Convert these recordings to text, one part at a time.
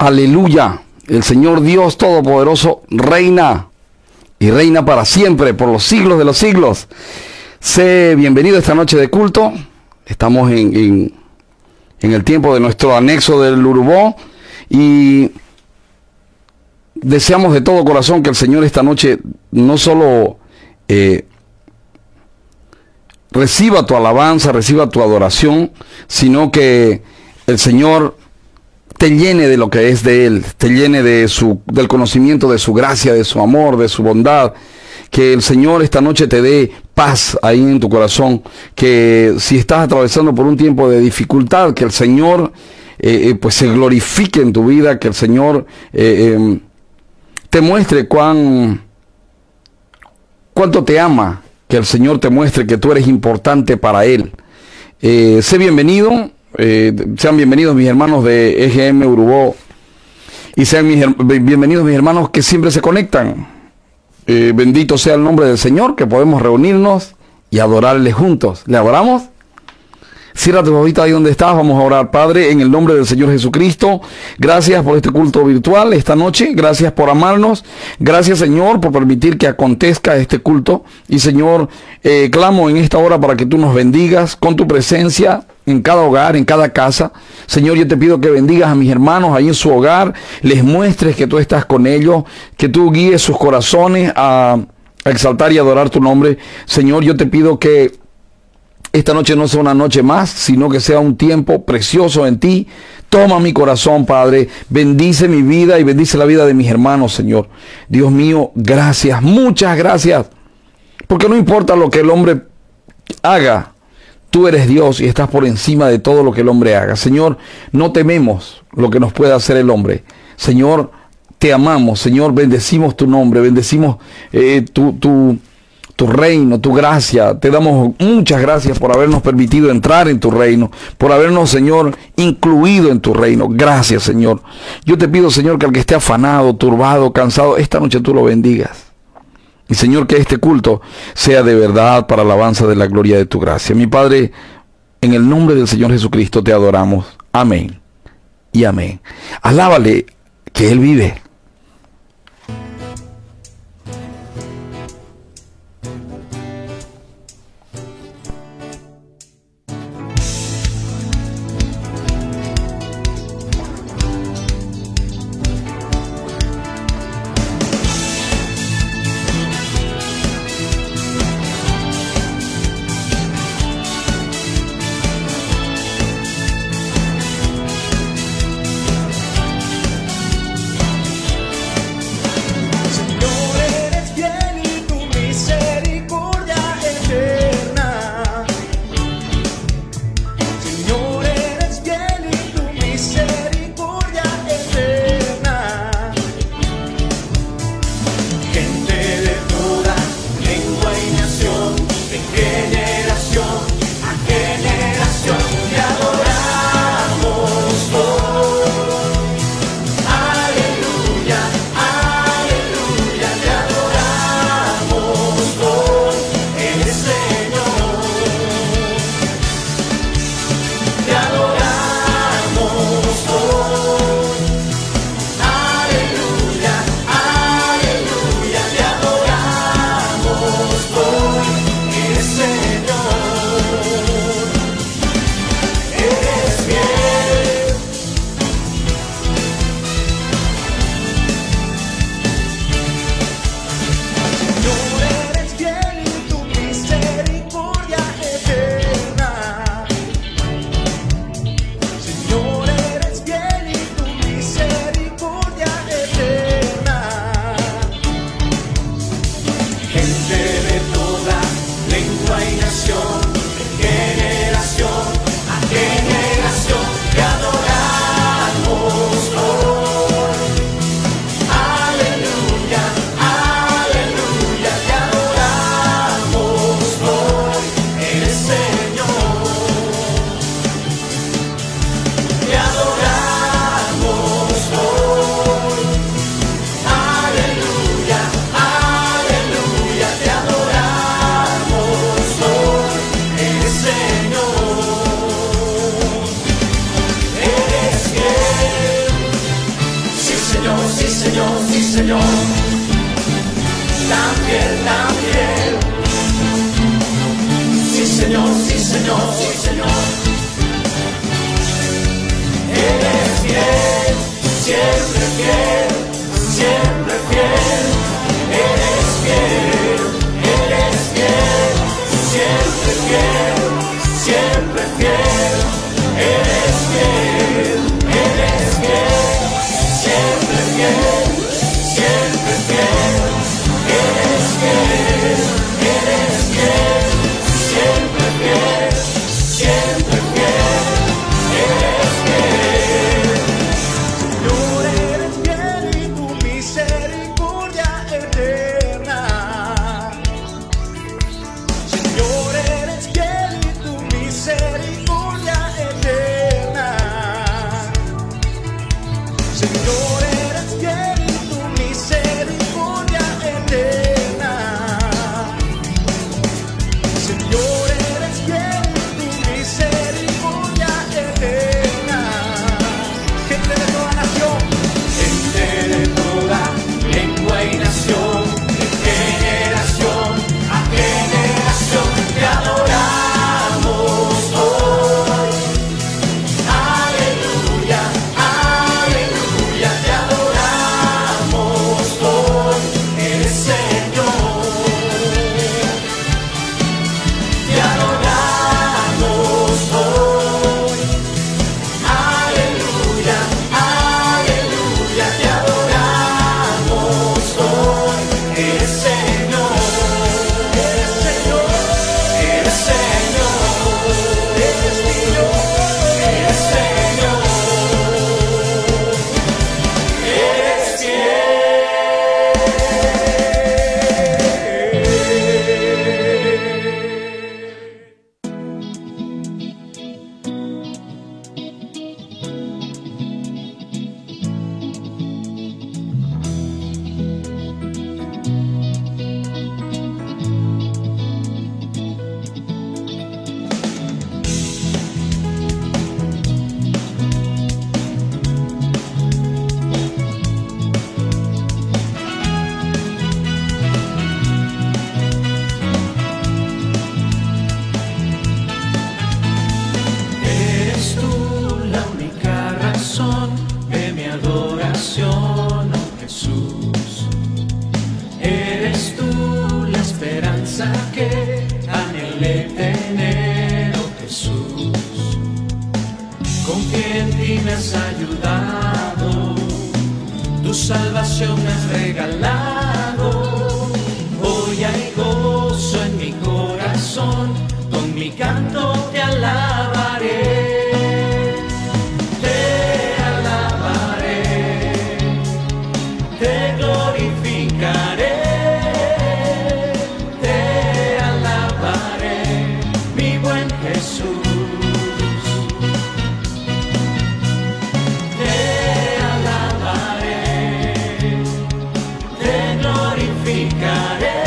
Aleluya. El Señor Dios Todopoderoso reina y reina para siempre, por los siglos de los siglos. Sé bienvenido esta noche de culto. Estamos en el tiempo de nuestro anexo del Urubó y deseamos de todo corazón que el Señor esta noche no solo reciba tu alabanza, reciba tu adoración, sino que el Señor te llene de lo que es de Él, te llene del conocimiento de su gracia, de su amor, de su bondad. Que el Señor esta noche te dé paz ahí en tu corazón, que si estás atravesando por un tiempo de dificultad, que el Señor pues se glorifique en tu vida, que el Señor te muestre cuánto te ama, que el Señor te muestre que tú eres importante para Él. Sé bienvenido. Sean bienvenidos mis hermanos de EGM Urubó y sean bienvenidos mis hermanos que siempre se conectan. Bendito sea el nombre del Señor, que podemos reunirnos y adorarle juntos. ¿Le adoramos? Cierra tu bocita ahí donde estás. Vamos a orar. Padre, en el nombre del Señor Jesucristo, gracias por este culto virtual esta noche. Gracias por amarnos. Gracias, Señor, por permitir que acontezca este culto. Y, Señor, clamo en esta hora para que tú nos bendigas con tu presencia en cada hogar, en cada casa. Señor, yo te pido que bendigas a mis hermanos ahí en su hogar. Les muestres que tú estás con ellos, que tú guíes sus corazones a exaltar y adorar tu nombre. Señor, yo te pido que esta noche no sea una noche más, sino que sea un tiempo precioso en ti. Toma mi corazón, Padre. Bendice mi vida y bendice la vida de mis hermanos, Señor. Dios mío, gracias, muchas gracias. Porque no importa lo que el hombre haga, tú eres Dios y estás por encima de todo lo que el hombre haga. Señor, no tememos lo que nos pueda hacer el hombre. Señor, te amamos. Señor, bendecimos tu nombre, bendecimos tu reino, tu gracia. Te damos muchas gracias por habernos permitido entrar en tu reino, por habernos, Señor, incluido en tu reino. Gracias, Señor. Yo te pido, Señor, que al que esté afanado, turbado, cansado, esta noche tú lo bendigas. Y, Señor, que este culto sea de verdad para alabanza de la gloria de tu gracia. Mi Padre, en el nombre del Señor Jesucristo te adoramos. Amén y amén. Alábale, que Él vive. Señor, sí, Señor. Eres fiel, siempre fiel, siempre fiel. Eres fiel, eres fiel, siempre fiel, siempre fiel. Eres fiel, eres fiel, siempre fiel, siempre fiel. Eres fiel, eres fiel, siempre fiel, siempre fiel. Eres fiel. Señor, eres fiel y tu misericordia eterna. Señor, eres fiel y tu misericordia eterna. Señor, eres fiel y tu misericordia eterna. Señor, eres fiel y tu misericordia eterna. Gente de toda nación, gente de toda lengua y nación, de generación a generación, te adoramos hoy. Aleluya, aleluya, te adoramos hoy. Eres Señor, te adoramos hoy. Aleluya, aleluya, te adoramos hoy. Eres Señor, eres Señor, eres Señor, eres Dios, eres Señor, eres fiel. Eres tú la única razón de mi adoración, oh Jesús. Eres tú la esperanza que anhelé tener, oh Jesús. Confío en ti, me has ayudado, tu salvación me has regalado. Hoy hay gozo en mi corazón, con mi canto te alabaré. Te alabaré, te glorificaré. Te alabaré, mi buen Jesús. Te alabaré, te glorificaré.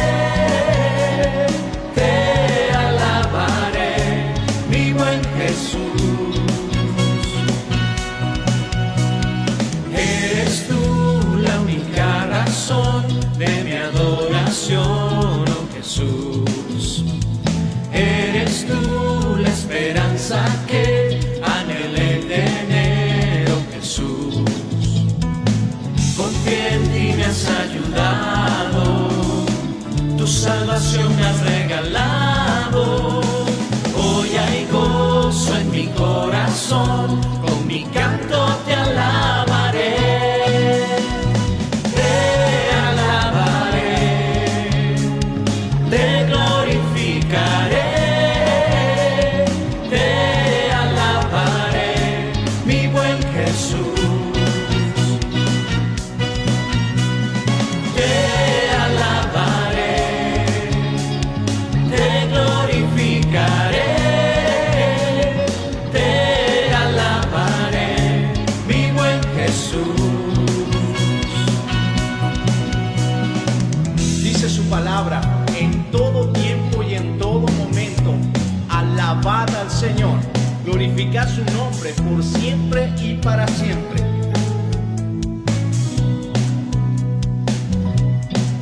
Te alabaré, mi buen Jesús. Eres tú la única razón de mi adoración, oh Jesús. Eres tú la esperanza que anhelé tener, oh Jesús. Confío en ti, me has ayudado, tu salvación me has regalado. Hoy hay gozo en mi corazón, con mi canto te alabaré. Te alabaré, te glorificaré. Te alabaré, mi buen Jesús. Te alabaré, te glorificaré. Te alabaré, mi buen Jesús. Dice su palabra, en todo tiempo y en todo momento, alabad al Señor, glorificad su nombre por siempre y para siempre.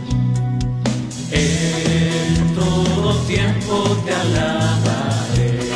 En todo tiempo te alabaré.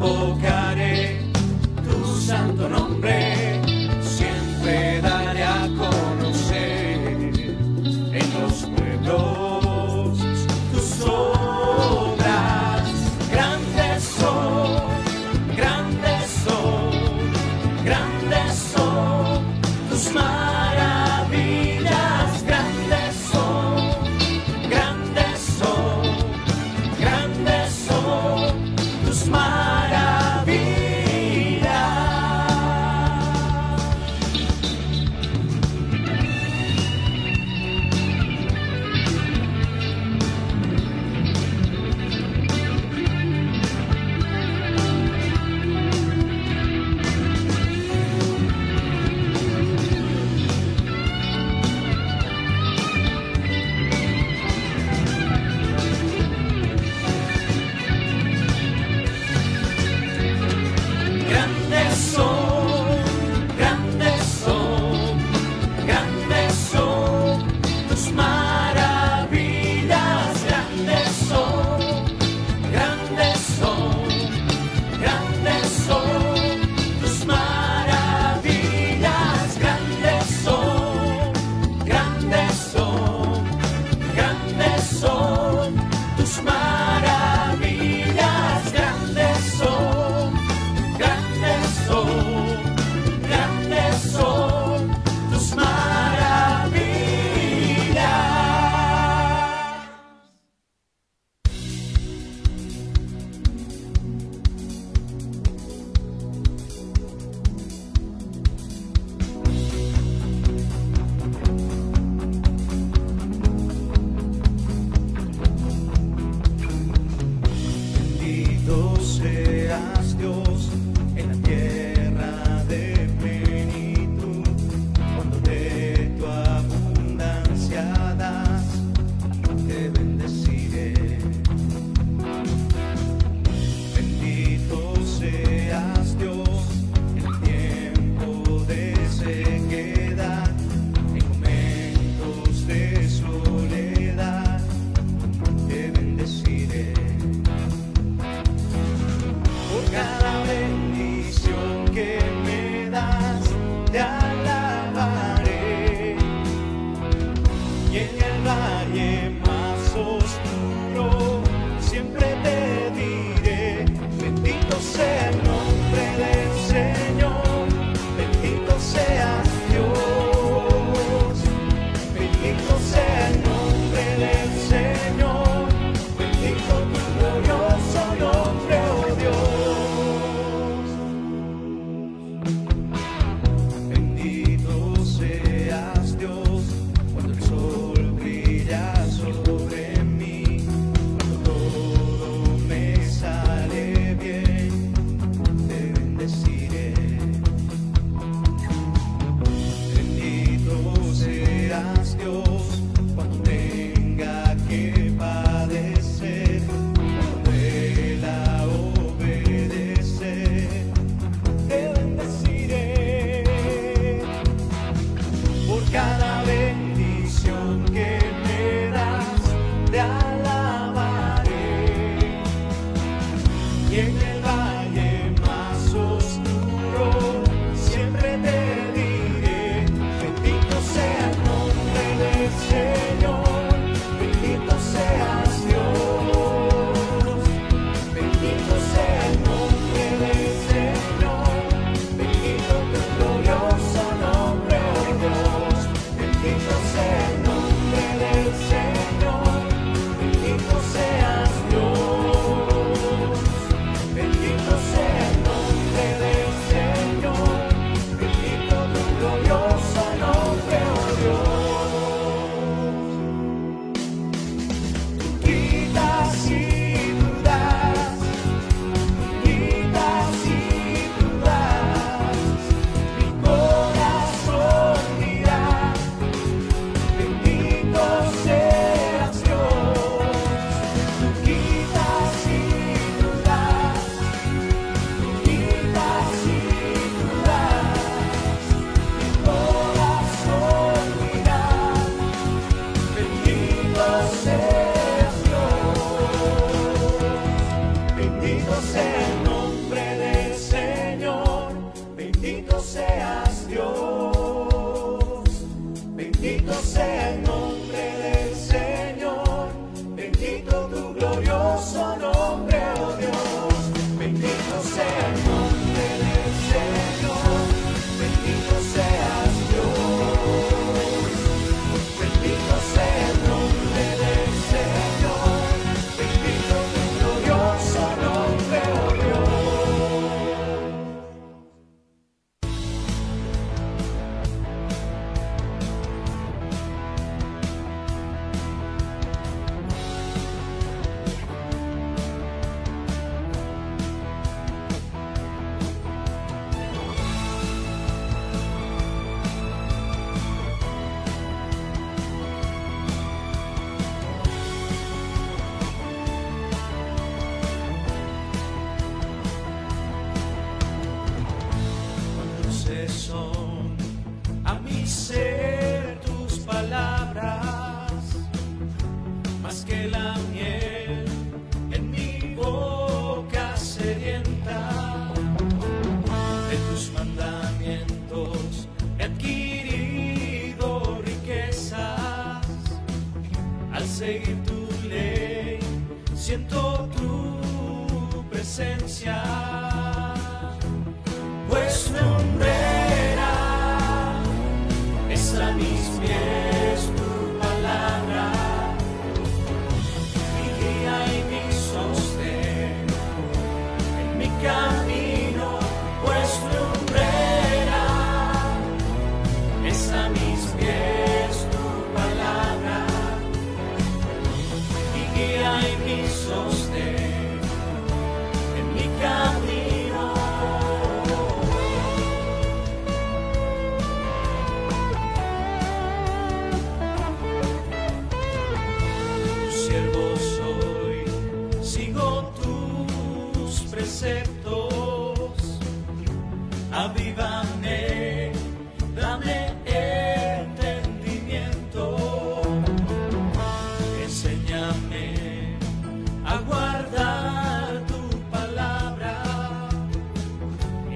invocaré tu santo nombre, siempre daré a conocer en los pueblos tus obras. Grandes son, grandes son, grandes son tus maravillas. Grandes son, grandes son, grandes son tus maravillas.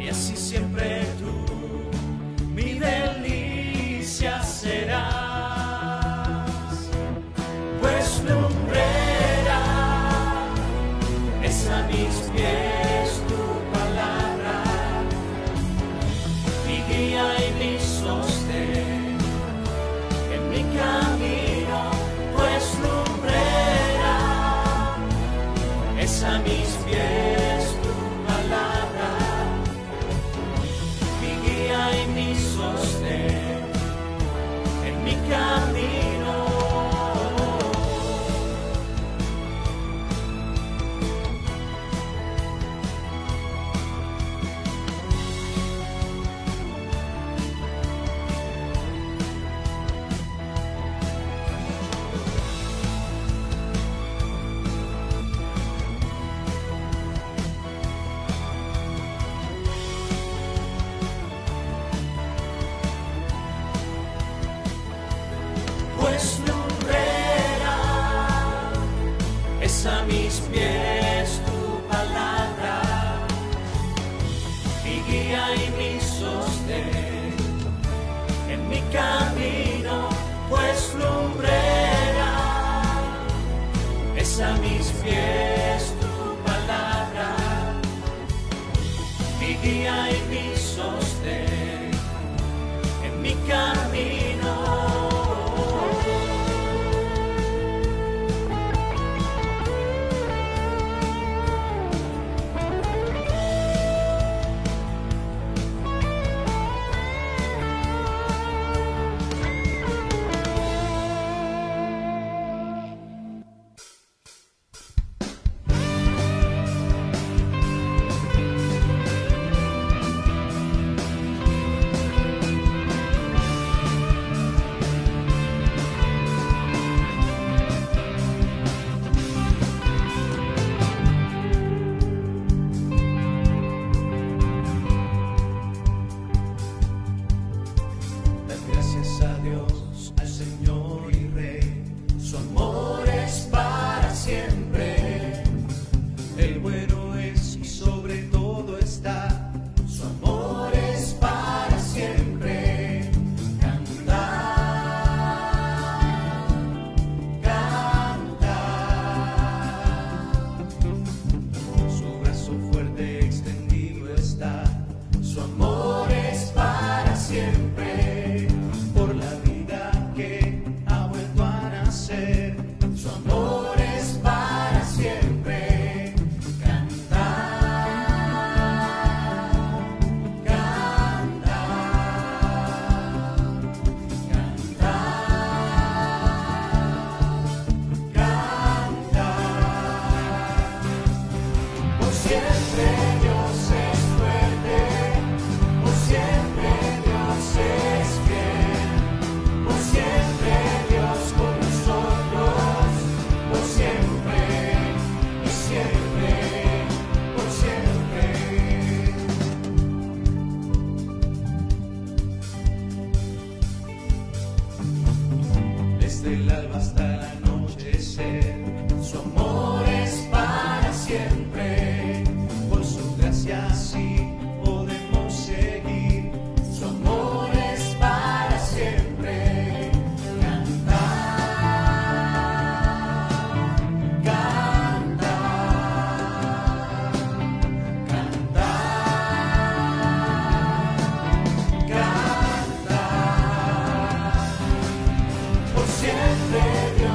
y así siempre tú, mi delicia serás, pues lumbrera es a mis pies tu palabra, mi guía y mi sostén en mi camino, pues lumbrera es a mis pies tu palabra, mi guía y mi sostén en mi camino. Pues lumbrera es a mis pies tu palabra, mi guía y mi sostén en mi camino, pues lumbrera es a mis pies tu palabra, mi guía y mi sostén en mi camino. Siempre Dios.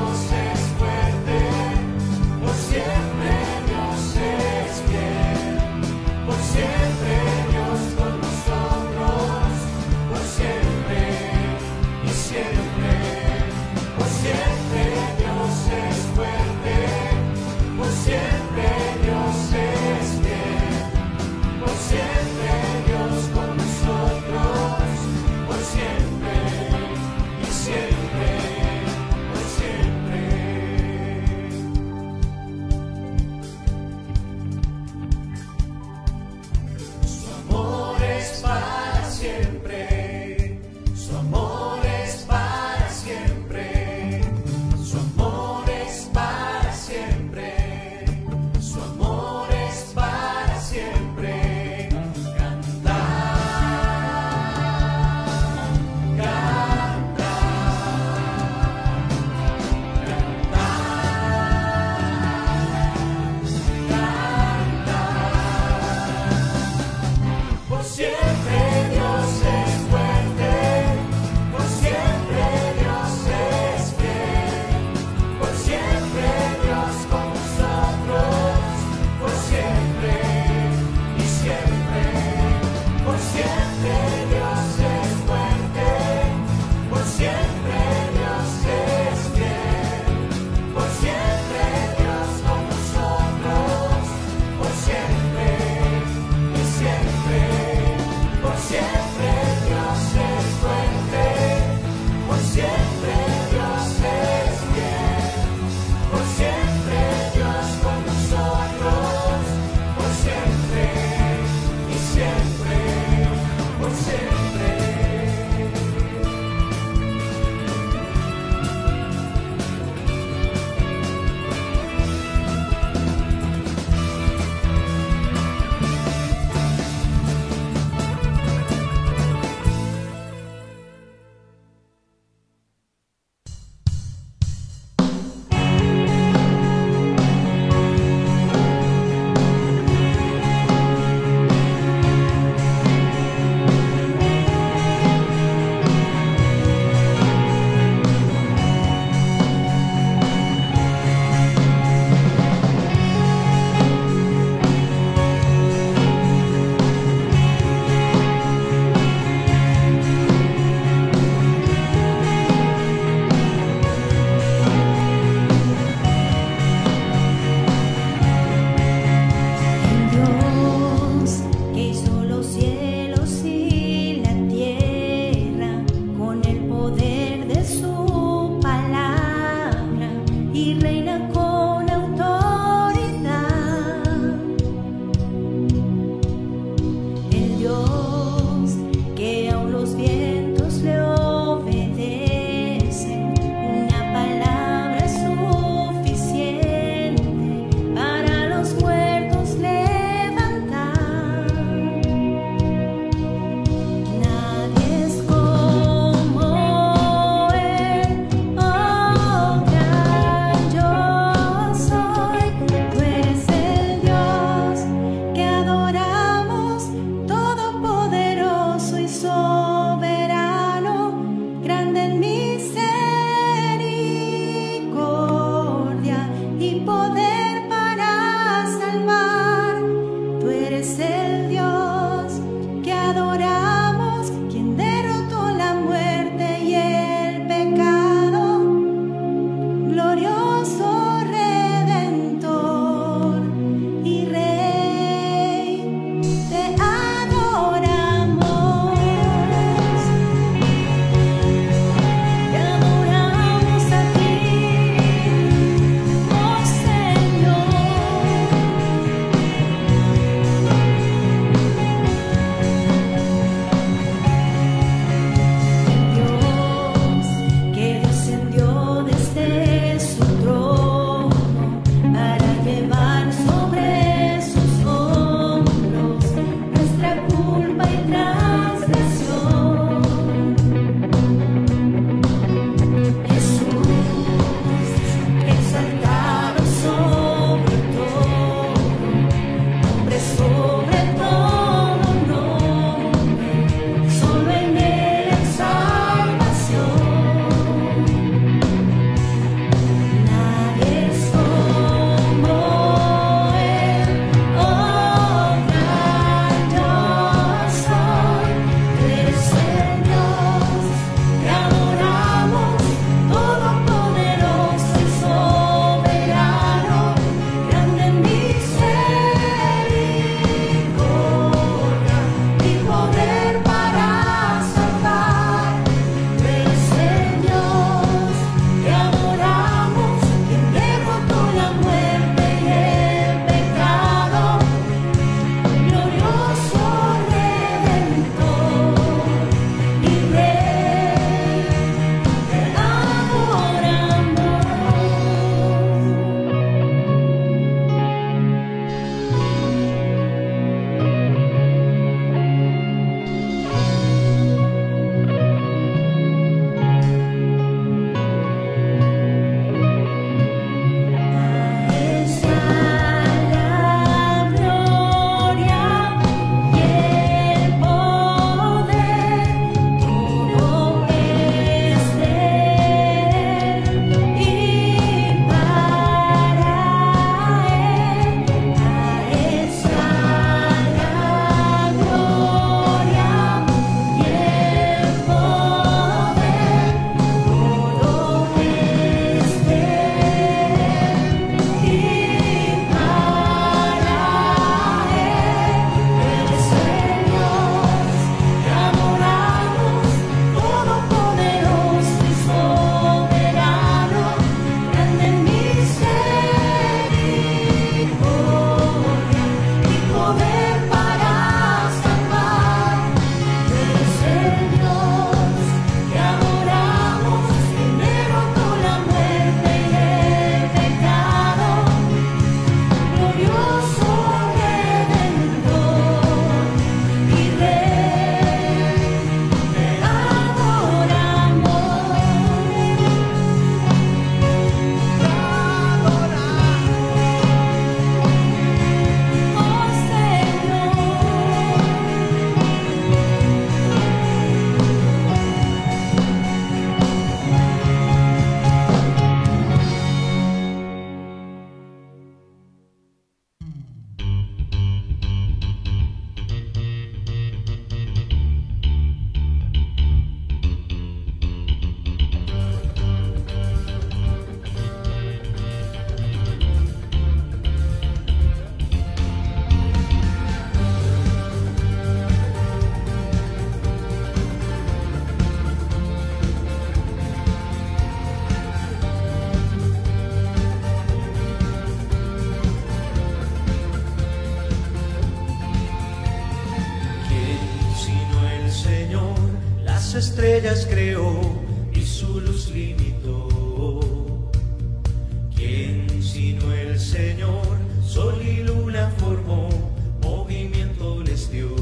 Las estrellas creó y su luz limitó. ¿Quién sino el Señor? Sol y luna formó, movimiento les dio.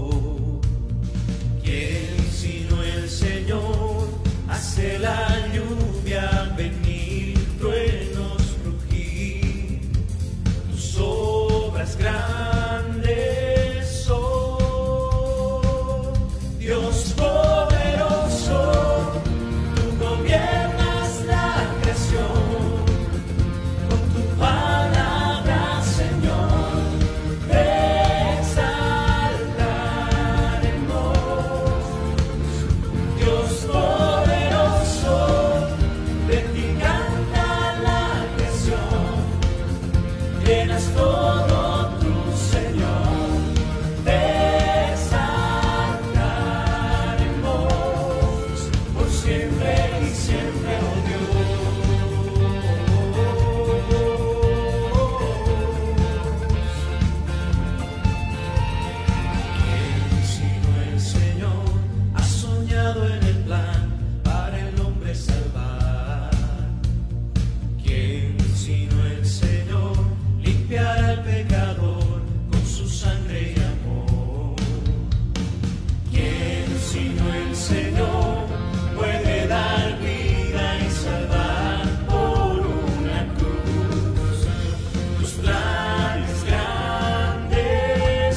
¿Quién sino el Señor? Hace la lluvia venir, truenos rugir. Tus obras grandes son, Dios poderoso, tú gobiernas la creación. Con tu palabra, Señor, te exaltaremos. Dios poderoso, de ti canta la creación. Llenas todo tu Señor, te exaltaremos por siempre y siempre, oh Dios. ¿Quién sino el Señor ha soñado en el plan para el hombre salvar? ¿Quién sino el Señor limpiará al pecador con su sangre y amor? ¿Quién sino el Señor puede dar vida y salvar por una cruz? Tus planes grandes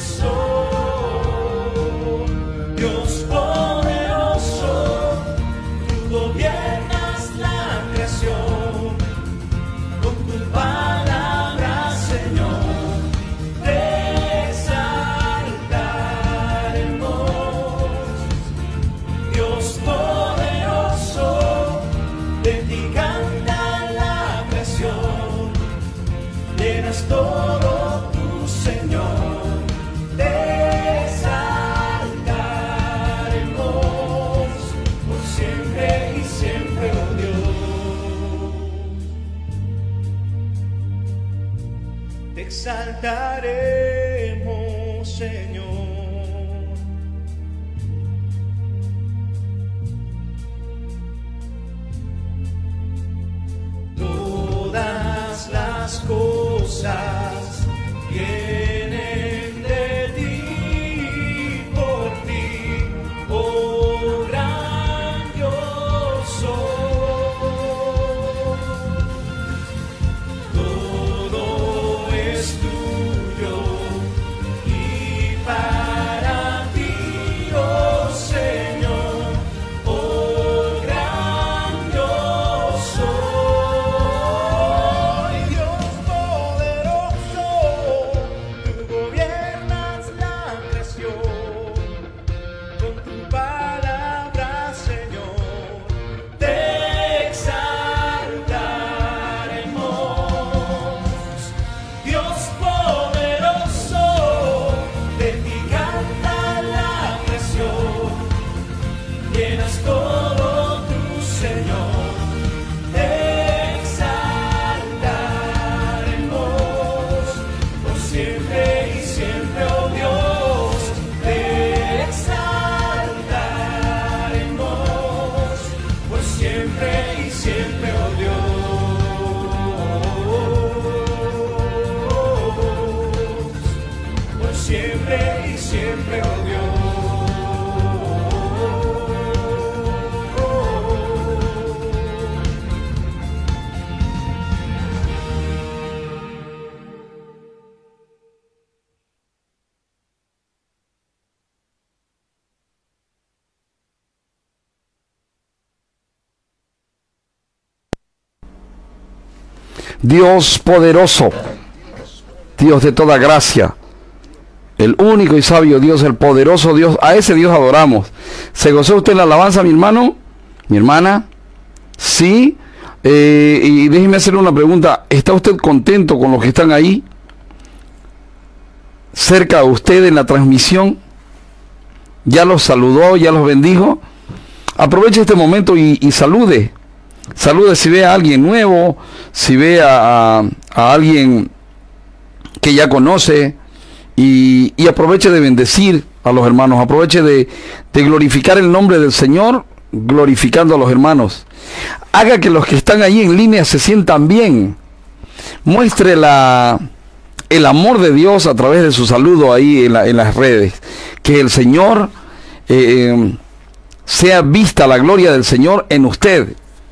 son, Dios poderoso, tú gobiernas la creación. Con tu palabra, Señor, te exaltaremos. Dios poderoso, de ti canta la creación. Llenas todo tu Señor, te exaltaremos por siempre y siempre, oh Dios. Te exaltaremos, Señor. Todas las cosas vienen de ti, por ti, oh gran Dios soy. Todo es tuyo y para ti, oh Señor, oh gran Dios soy. Dios poderoso, tú gobiernas la creación. Con tu palabra, Señor, te exaltaremos. Dios poderoso, de ti canta la creación. Llenas todo tu Señor, te exaltaremos por siempre y siempre, oh Dios. Te exaltaremos por siempre y siempre, oh Dios. Por siempre y siempre, oh Dios. Dios poderoso, Dios de toda gracia, el único y sabio Dios, el poderoso Dios, a ese Dios adoramos. ¿Se gozó usted en la alabanza, mi hermano? ¿Mi hermana? Sí. Y déjeme hacerle una pregunta. ¿Está usted contento con los que están ahí cerca de usted en la transmisión? ¿Ya los saludó? ¿Ya los bendijo? Aproveche este momento y salude. Salude si ve a alguien nuevo, si ve a alguien que ya conoce, y aproveche de bendecir a los hermanos. Aproveche de glorificar el nombre del Señor, glorificando a los hermanos. Haga que los que están ahí en línea se sientan bien. Muestre el amor de Dios a través de su saludo ahí en las redes. Que el Señor sea vista la gloria del Señor en usted.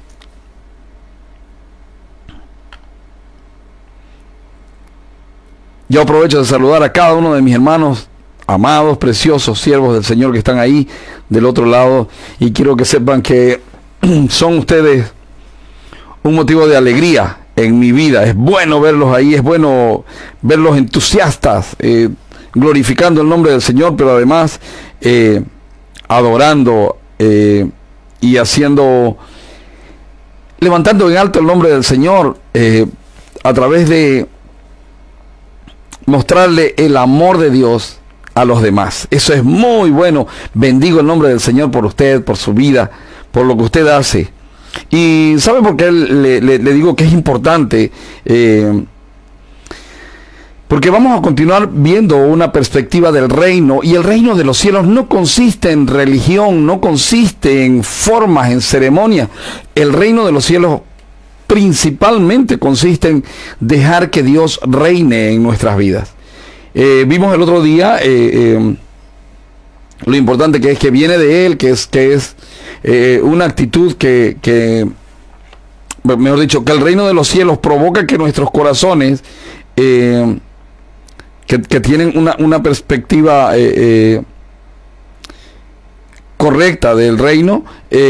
Yo aprovecho de saludar a cada uno de mis hermanos amados, preciosos, siervos del Señor que están ahí del otro lado, y quiero que sepan que son ustedes un motivo de alegría en mi vida. Es bueno verlos ahí, es bueno verlos entusiastas, glorificando el nombre del Señor, pero además adorando y levantando en alto el nombre del Señor a través de mostrarle el amor de Dios a los demás. Eso es muy bueno. Bendigo el nombre del Señor por usted, por su vida, por lo que usted hace. Y ¿sabe por qué le digo que es importante? Porque vamos a continuar viendo una perspectiva del reino, y el reino de los cielos no consiste en religión, no consiste en formas, en ceremonias. El reino de los cielos principalmente consiste en dejar que Dios reine en nuestras vidas. Vimos el otro día lo importante que es que viene de Él, que es una actitud mejor dicho, que el reino de los cielos provoca que nuestros corazones que tienen una perspectiva correcta del reino,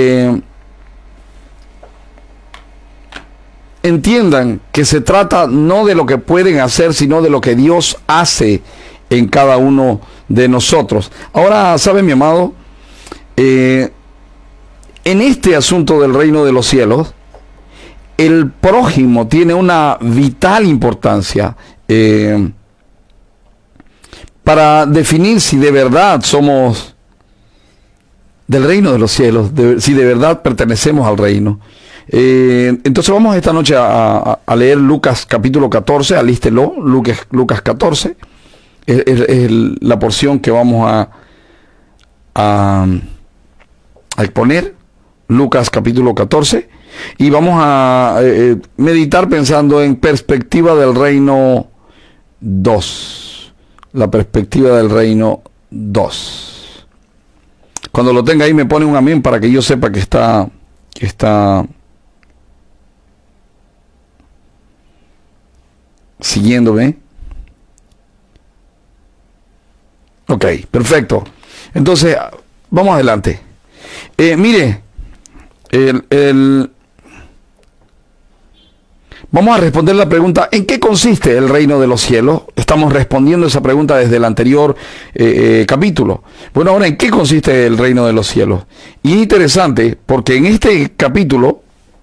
entiendan que se trata no de lo que pueden hacer, sino de lo que Dios hace en cada uno de nosotros. Ahora, ¿sabe, mi amado? En este asunto del reino de los cielos, el prójimo tiene una vital importancia para definir si de verdad somos del reino de los cielos, si de verdad pertenecemos al reino. Entonces vamos esta noche a leer Lucas capítulo 14, alístelo, Lucas 14, es la porción que vamos a exponer, Lucas capítulo 14, y vamos a meditar pensando en perspectiva del reino 2, la perspectiva del reino 2. Cuando lo tenga ahí me pone un amén para que yo sepa que está siguiéndome. Ok, perfecto. Entonces, vamos adelante. Mire, vamos a responder la pregunta: ¿en qué consiste el reino de los cielos? Estamos respondiendo esa pregunta desde el anterior capítulo. Bueno, ahora, ¿en qué consiste el reino de los cielos? Y es interesante porque en este capítulo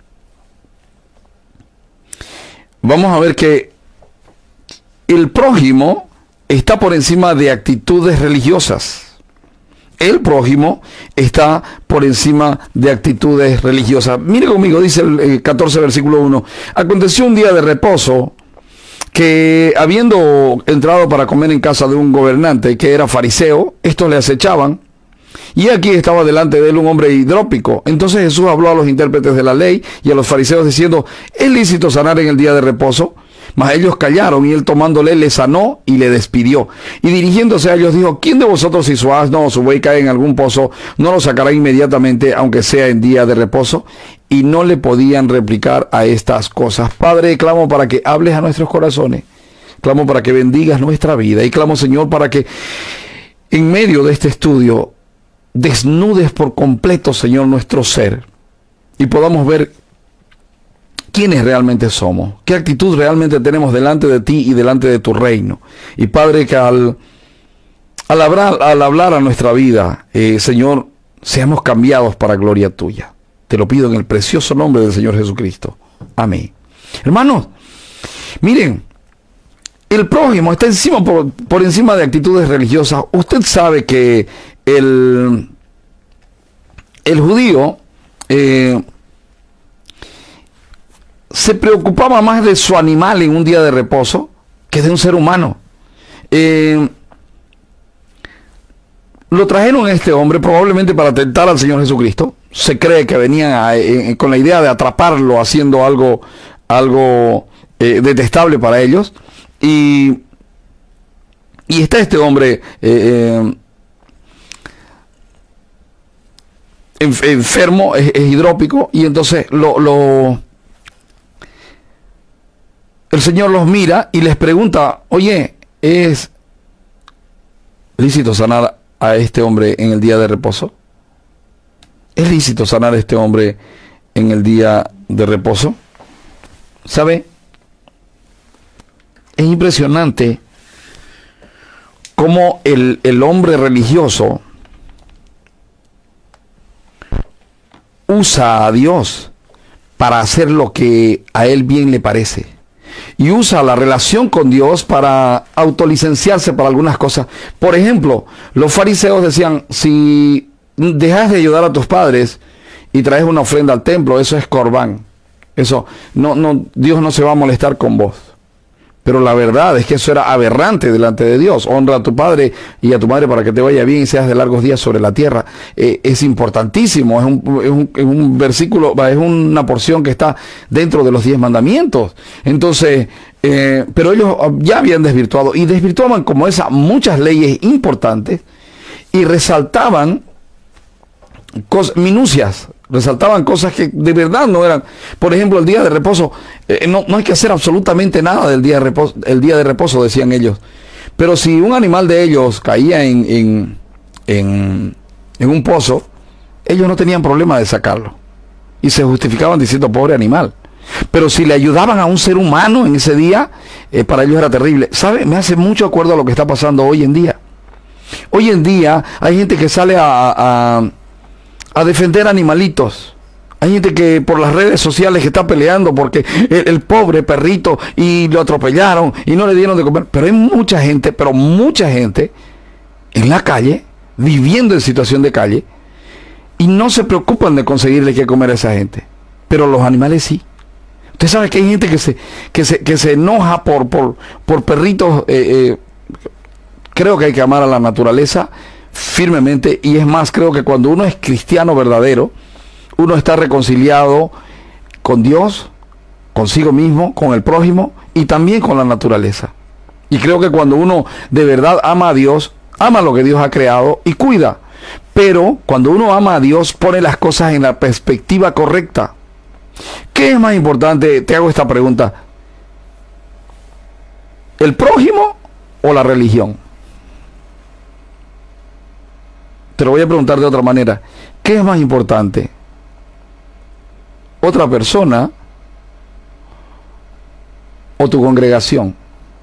vamos a ver que el prójimo está por encima de actitudes religiosas. El prójimo está por encima de actitudes religiosas. Mire conmigo, dice el 14 versículo 1. Aconteció un día de reposo que, habiendo entrado para comer en casa de un gobernante que era fariseo, estos le acechaban, y aquí estaba delante de él un hombre hidrópico. Entonces Jesús habló a los intérpretes de la ley y a los fariseos diciendo: ¿es lícito sanar en el día de reposo? Mas ellos callaron, y él tomándole le sanó y le despidió. Y dirigiéndose a ellos dijo: ¿quién de vosotros, si su asno o su buey cae en algún pozo, no lo sacará inmediatamente, aunque sea en día de reposo? Y no le podían replicar a estas cosas. Padre, clamo para que hables a nuestros corazones. Clamo para que bendigas nuestra vida. Y clamo, Señor, para que en medio de este estudio desnudes por completo, Señor, nuestro ser, y podamos ver quiénes realmente somos, qué actitud realmente tenemos delante de ti y delante de tu reino. Y Padre, que al hablar a nuestra vida, Señor, seamos cambiados para gloria tuya. Te lo pido en el precioso nombre del Señor Jesucristo. Amén. Hermanos, miren, el prójimo está por encima de actitudes religiosas. Usted sabe que el judío se preocupaba más de su animal en un día de reposo que de un ser humano. lo trajeron a este hombre probablemente para tentar al Señor Jesucristo. Se cree que venían con la idea de atraparlo haciendo algo detestable para ellos. Y está este hombre enfermo, es hidrópico, y entonces el Señor los mira y les pregunta, oye, ¿es lícito sanar a este hombre en el día de reposo? ¿Es lícito sanar a este hombre en el día de reposo? ¿Sabe? Es impresionante cómo el hombre religioso usa a Dios para hacer lo que a él bien le parece. Y usa la relación con Dios para autolicenciarse para algunas cosas. Por ejemplo, los fariseos decían, si dejas de ayudar a tus padres y traes una ofrenda al templo, eso es corbán. Eso, Dios no se va a molestar con vos. Pero la verdad es que eso era aberrante delante de Dios. Honra a tu padre y a tu madre para que te vaya bien y seas de largos días sobre la tierra. Es importantísimo, es un versículo, es una porción que está dentro de los 10 mandamientos. Entonces, pero ellos ya habían desvirtuado y desvirtuaban como esa muchas leyes importantes y resaltaban minucias. Resaltaban cosas que de verdad no eran. Por ejemplo, el día de reposo, no hay que hacer absolutamente nada del día de reposo. El día de reposo, decían ellos. Pero si un animal de ellos caía en un pozo, ellos no tenían problema de sacarlo. Y se justificaban diciendo, pobre animal. Pero si le ayudaban a un ser humano en ese día, para ellos era terrible. ¿Sabe? Me hace mucho acuerdo a lo que está pasando hoy en día. Hoy en día hay gente que sale a defender animalitos. Hay gente que por las redes sociales que está peleando porque el pobre perrito y lo atropellaron y no le dieron de comer. Pero hay mucha gente en la calle, viviendo en situación de calle, y no se preocupan de conseguirle qué comer a esa gente. Pero los animales sí. Usted sabe que hay gente que se enoja por perritos. Creo que hay que amar a la naturaleza firmemente, y es más, creo que cuando uno es cristiano verdadero, uno está reconciliado con Dios, consigo mismo, con el prójimo y también con la naturaleza. Y creo que cuando uno de verdad ama a Dios, ama lo que Dios ha creado y cuida. Pero cuando uno ama a Dios, pone las cosas en la perspectiva correcta. ¿Qué es más importante? Te hago esta pregunta: ¿el prójimo o la religión? Te lo voy a preguntar de otra manera. ¿Qué es más importante? ¿Otra persona o tu congregación?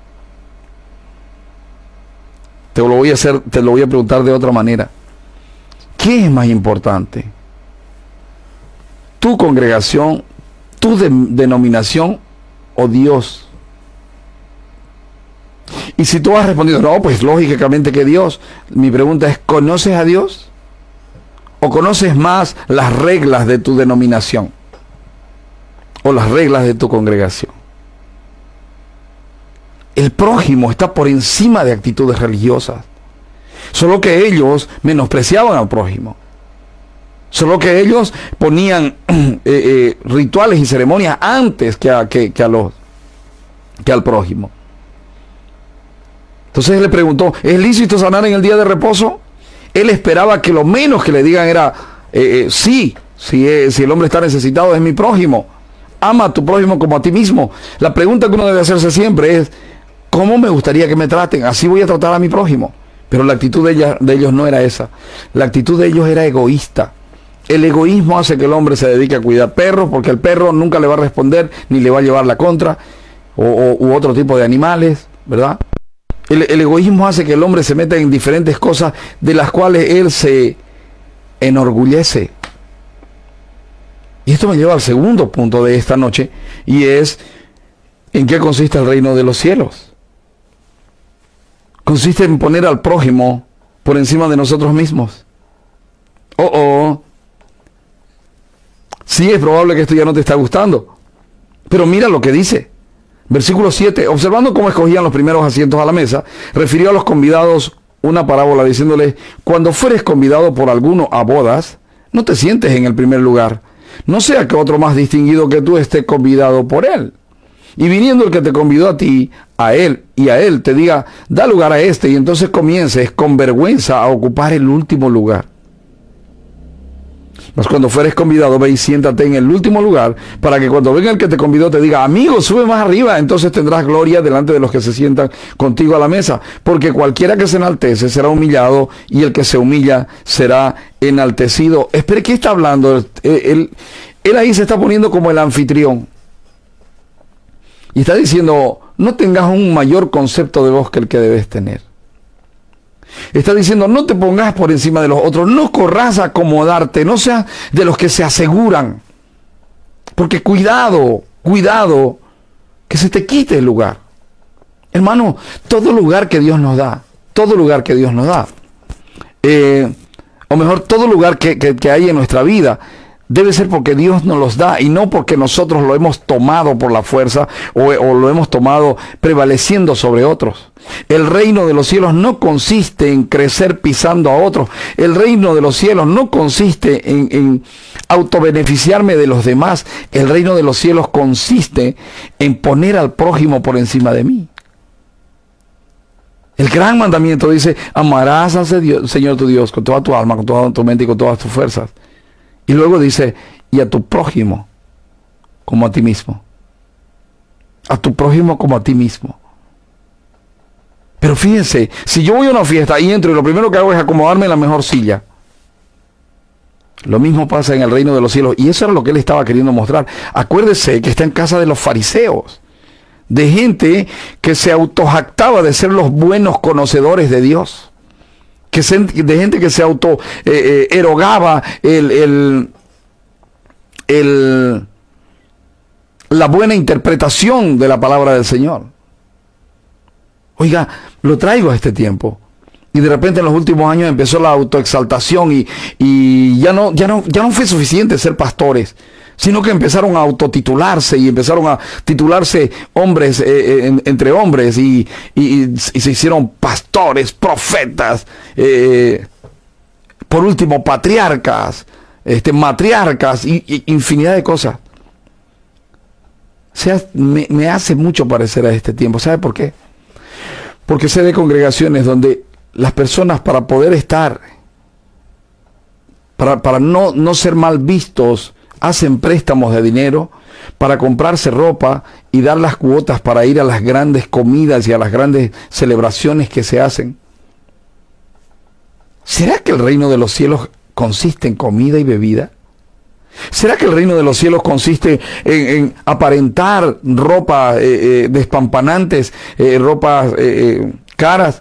Te lo voy a preguntar de otra manera. ¿Qué es más importante? ¿Tu congregación, tu denominación o Dios? Y si tú has respondido, no, pues lógicamente que Dios, mi pregunta es, ¿conoces a Dios? ¿O conoces más las reglas de tu denominación? ¿O las reglas de tu congregación? El prójimo está por encima de actitudes religiosas. Solo que ellos menospreciaban al prójimo. Solo que ellos ponían rituales y ceremonias antes que al prójimo. Entonces él le preguntó, ¿es lícito sanar en el día de reposo? Él esperaba que lo menos que le digan era, sí, si el hombre está necesitado es mi prójimo. Ama a tu prójimo como a ti mismo. La pregunta que uno debe hacerse siempre es, ¿cómo me gustaría que me traten? Así voy a tratar a mi prójimo. Pero la actitud de ellos no era esa. La actitud de ellos era egoísta. El egoísmo hace que el hombre se dedique a cuidar perros, porque el perro nunca le va a responder, ni le va a llevar la contra, u otro tipo de animales, ¿verdad? El egoísmo hace que el hombre se meta en diferentes cosas de las cuales él se enorgullece. Y esto me lleva al segundo punto de esta noche, y es, ¿en qué consiste el reino de los cielos? Consiste en poner al prójimo por encima de nosotros mismos. Sí, es probable que esto ya no te está gustando, pero mira lo que dice. Versículo 7, observando cómo escogían los primeros asientos a la mesa, refirió a los convidados una parábola diciéndole, cuando fueres convidado por alguno a bodas, no te sientes en el primer lugar, no sea que otro más distinguido que tú esté convidado por él. Y viniendo el que te convidó a ti, a él y a él, te diga, da lugar a este, y entonces comiences con vergüenza a ocupar el último lugar. Mas cuando fueres convidado, ve y siéntate en el último lugar, para que cuando venga el que te convidó te diga, amigo, sube más arriba, entonces tendrás gloria delante de los que se sientan contigo a la mesa. Porque cualquiera que se enaltece será humillado, y el que se humilla será enaltecido. Espere, ¿qué está hablando? Él ahí se está poniendo como el anfitrión. Y está diciendo, no tengas un mayor concepto de vos que el que debes tener. Está diciendo, no te pongas por encima de los otros, no corras a acomodarte, no seas de los que se aseguran. Porque cuidado, que se te quite el lugar. Hermano, todo lugar que Dios nos da, o mejor, todo lugar que hay en nuestra vida, debe ser porque Dios nos los da y no porque nosotros lo hemos tomado por la fuerza o lo hemos tomado prevaleciendo sobre otros. El reino de los cielos no consiste en crecer pisando a otros. El reino de los cielos no consiste en autobeneficiarme de los demás. El reino de los cielos consiste en poner al prójimo por encima de mí. El gran mandamiento dice, amarás al Señor tu Dios con toda tu alma, con toda tu mente y con todas tus fuerzas. Y luego dice, y a tu prójimo como a ti mismo. A tu prójimo como a ti mismo. Pero fíjense, si yo voy a una fiesta y entro y lo primero que hago es acomodarme en la mejor silla, lo mismo pasa en el reino de los cielos. Y eso era lo que él estaba queriendo mostrar. Acuérdese que está en casa de los fariseos, de gente que se autojactaba de ser los buenos conocedores de Dios. De gente que se erogaba la buena interpretación de la palabra del Señor. Oiga, lo traigo a este tiempo. Y de repente en los últimos años empezó la autoexaltación y ya no fue suficiente ser pastores, sino que empezaron a autotitularse y empezaron a titularse hombres entre hombres y se hicieron pastores, profetas, por último patriarcas, matriarcas y infinidad de cosas. Me hace mucho parecer a este tiempo. ¿Sabe por qué? Porque sé de congregaciones donde las personas, para poder estar, para no ser mal vistos, hacen préstamos de dinero para comprarse ropa y dar las cuotas para ir a las grandes comidas y a las grandes celebraciones que se hacen. ¿Será que el reino de los cielos consiste en comida y bebida? ¿Será que el reino de los cielos consiste en aparentar ropa despampanantes, ropas caras?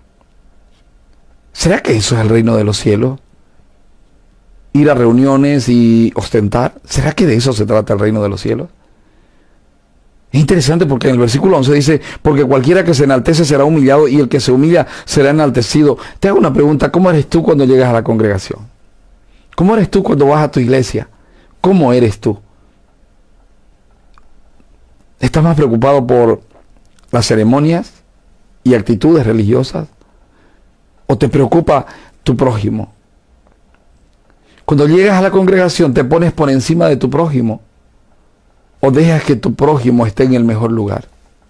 ¿Será que eso es el reino de los cielos? Ir a reuniones y ostentar. ¿Será que de eso se trata el reino de los cielos? Es interesante porque en el versículo 11 dice, porque cualquiera que se enaltece será humillado y el que se humilla será enaltecido. Te hago una pregunta, ¿cómo eres tú cuando llegas a la congregación? ¿Cómo eres tú cuando vas a tu iglesia? ¿Cómo eres tú? ¿Estás más preocupado por las ceremonias y actitudes religiosas? ¿O te preocupa tu prójimo? Cuando llegas a la congregación, ¿te pones por encima de tu prójimo? ¿O dejas que tu prójimo esté en el mejor lugar?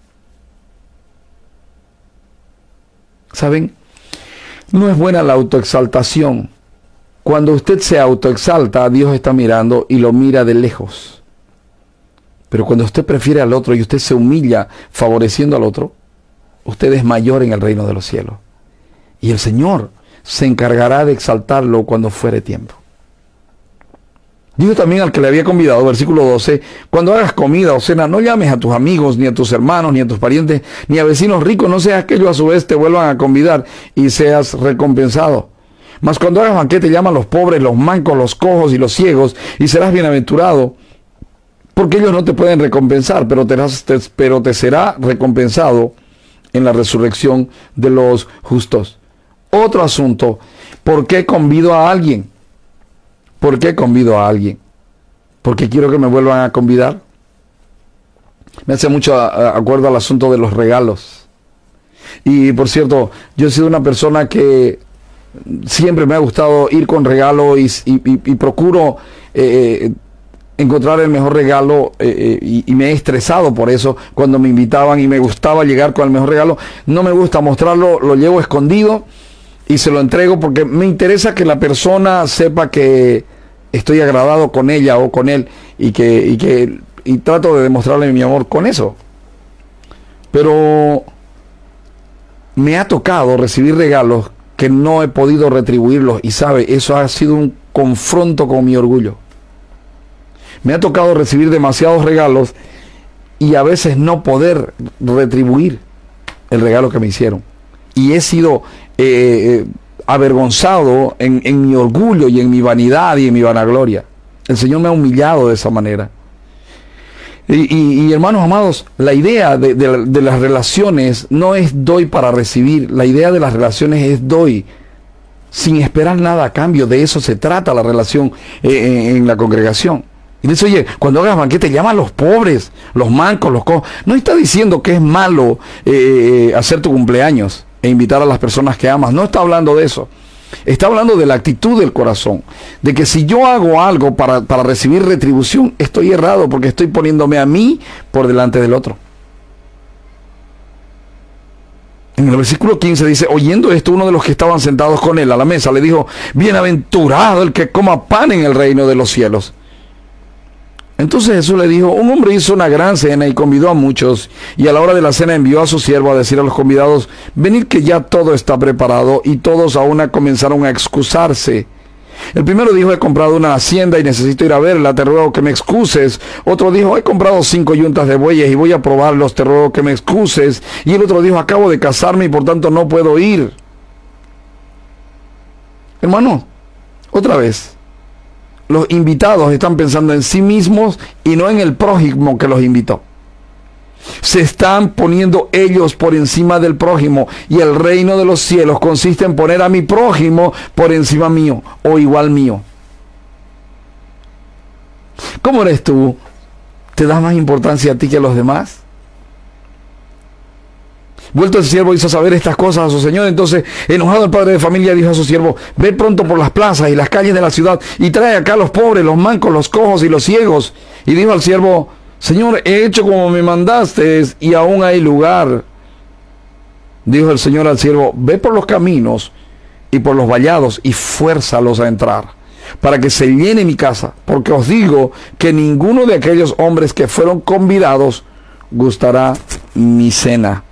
¿Saben? No es buena la autoexaltación. Cuando usted se autoexalta, Dios está mirando y lo mira de lejos. Pero cuando usted prefiere al otro y usted se humilla favoreciendo al otro, usted es mayor en el reino de los cielos. Y el Señor se encargará de exaltarlo cuando fuere tiempo. Dijo también al que le había convidado, versículo 12, cuando hagas comida o cena, no llames a tus amigos, ni a tus hermanos, ni a tus parientes, ni a vecinos ricos, no seas que ellos a su vez te vuelvan a convidar y seas recompensado. Mas cuando hagas banquete, llama a los pobres, los mancos, los cojos y los ciegos, y serás bienaventurado, porque ellos no te pueden recompensar, pero te será recompensado en la resurrección de los justos. Otro asunto, ¿por qué convido a alguien? ¿Por qué convido a alguien? ¿Porque quiero que me vuelvan a convidar? Me hace mucho acuerdo al asunto de los regalos. Y por cierto, yo he sido una persona que siempre me ha gustado ir con regalo y procuro encontrar el mejor regalo y me he estresado por eso cuando me invitaban y me gustaba llegar con el mejor regalo. No me gusta mostrarlo, lo llevo escondido y se lo entrego porque me interesa que la persona sepa que estoy agradado con ella o con él y trato de demostrarle mi amor con eso. Pero me ha tocado recibir regalos que no he podido retribuirlos y sabe, eso ha sido un confronto con mi orgullo. Me ha tocado recibir demasiados regalos y a veces no poder retribuir el regalo que me hicieron. Y he sido avergonzado en mi orgullo y en mi vanidad y en mi vanagloria. El Señor me ha humillado de esa manera. Y hermanos amados, la idea de las relaciones no es doy para recibir. La idea de las relaciones es doy sin esperar nada a cambio. De eso se trata la relación en la congregación. Y dice, oye, cuando hagas banquete, llama a los pobres, los mancos, los cojos. No está diciendo que es malo hacer tu cumpleaños e invitar a las personas que amas. No está hablando de eso. Está hablando de la actitud del corazón. De que si yo hago algo para recibir retribución, estoy errado porque estoy poniéndome a mí por delante del otro. En el versículo 15 dice, oyendo esto, uno de los que estaban sentados con él a la mesa le dijo, bienaventurado el que coma pan en el reino de los cielos. Entonces Jesús le dijo, un hombre hizo una gran cena y convidó a muchos, y a la hora de la cena envió a su siervo a decir a los convidados, venid que ya todo está preparado, y todos a una comenzaron a excusarse. El primero dijo, he comprado una hacienda y necesito ir a verla, te ruego que me excuses. Otro dijo, he comprado 5 yuntas de bueyes y voy a probarlos, te ruego que me excuses. Y el otro dijo, acabo de casarme y por tanto no puedo ir. Hermano, otra vez. Los invitados están pensando en sí mismos y no en el prójimo que los invitó. Se están poniendo ellos por encima del prójimo, y el reino de los cielos consiste en poner a mi prójimo por encima mío o igual mío. ¿Cómo eres tú? ¿Te das más importancia a ti que a los demás? Vuelto el siervo hizo saber estas cosas a su señor. Entonces, enojado el padre de familia dijo a su siervo, ve pronto por las plazas y las calles de la ciudad y trae acá a los pobres, los mancos, los cojos y los ciegos. Y dijo al siervo, Señor, he hecho como me mandaste y aún hay lugar. Dijo el Señor al siervo, ve por los caminos y por los vallados y fuérzalos a entrar, para que se llene mi casa, porque os digo que ninguno de aquellos hombres que fueron convidados gustará mi cena.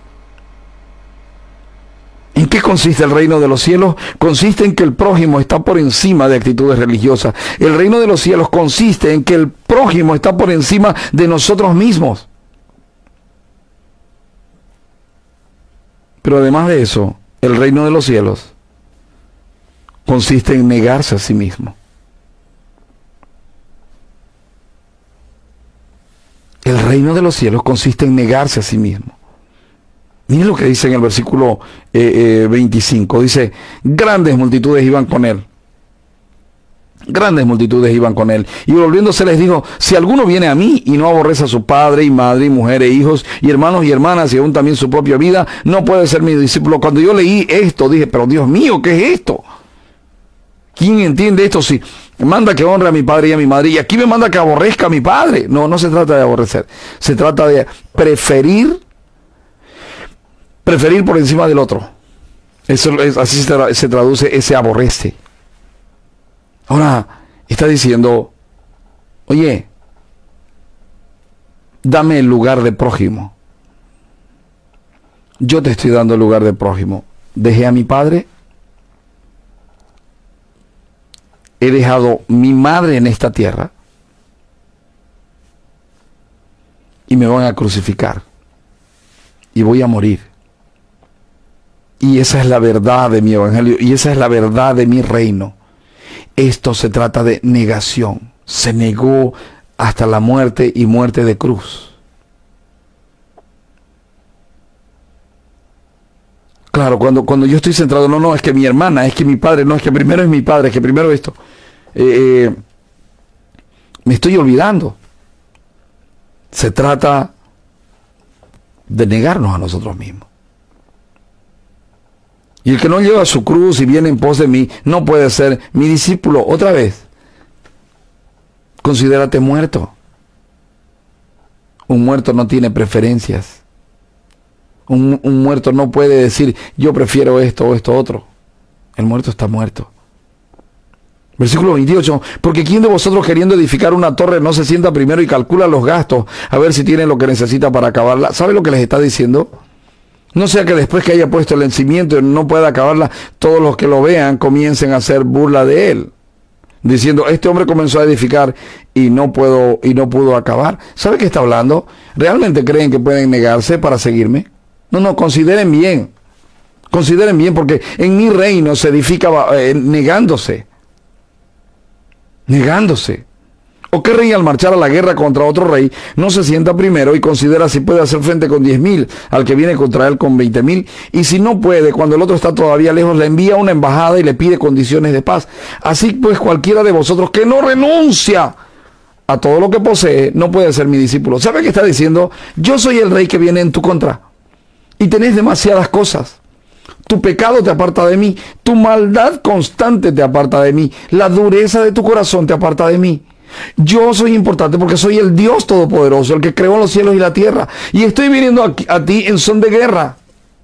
¿En qué consiste el reino de los cielos? Consiste en que el prójimo está por encima de actitudes religiosas. El reino de los cielos consiste en que el prójimo está por encima de nosotros mismos. Pero además de eso, el reino de los cielos consiste en negarse a sí mismo. El reino de los cielos consiste en negarse a sí mismo. Miren lo que dice en el versículo 25. Dice, grandes multitudes iban con él. Grandes multitudes iban con él. Y volviéndose les dijo, si alguno viene a mí y no aborrece a su padre y madre y mujer e hijos y hermanos y hermanas y aún también su propia vida, no puede ser mi discípulo. Cuando yo leí esto, dije, pero Dios mío, ¿qué es esto? ¿Quién entiende esto? Si me manda que honre a mi padre y a mi madre, y aquí me manda que aborrezca a mi padre. No, no se trata de aborrecer. Se trata de preferir por encima del otro. Eso es, así se traduce ese aborrece. Ahora está diciendo, oye, dame el lugar de prójimo. Yo te estoy dando el lugar de prójimo. Dejé a mi padre, he dejado mi madre en esta tierra y me van a crucificar y voy a morir. Y esa es la verdad de mi evangelio, y esa es la verdad de mi reino. Esto se trata de negación. Se negó hasta la muerte y muerte de cruz. Claro, cuando yo estoy centrado, no, es que mi hermana, es que mi padre, no, es que primero es mi padre, es que primero esto. Me estoy olvidando. Se trata de negarnos a nosotros mismos. Y el que no lleva su cruz y viene en pos de mí, no puede ser mi discípulo. Otra vez, considérate muerto. Un muerto no tiene preferencias. Un muerto no puede decir, yo prefiero esto o esto otro. El muerto está muerto. Versículo 28, porque ¿quién de vosotros queriendo edificar una torre no se sienta primero y calcula los gastos a ver si tiene lo que necesita para acabarla? ¿Sabe lo que les está diciendo? No sea que después que haya puesto el cimiento y no pueda acabarla, todos los que lo vean comiencen a hacer burla de él, diciendo, este hombre comenzó a edificar y no pudo acabar. ¿Sabe qué está hablando? ¿Realmente creen que pueden negarse para seguirme? No, consideren bien, porque en mi reino se edifica negándose. ¿O qué rey al marchar a la guerra contra otro rey no se sienta primero y considera si puede hacer frente con 10.000 al que viene contra él con 20.000? Y si no puede, cuando el otro está todavía lejos, le envía una embajada y le pide condiciones de paz. Así pues, cualquiera de vosotros que no renuncia a todo lo que posee, no puede ser mi discípulo. ¿Sabe qué está diciendo? Yo soy el rey que viene en tu contra. Y tenés demasiadas cosas. Tu pecado te aparta de mí. Tu maldad constante te aparta de mí. La dureza de tu corazón te aparta de mí. Yo soy importante porque soy el Dios Todopoderoso, el que creó los cielos y la tierra. Y estoy viniendo a ti en son de guerra.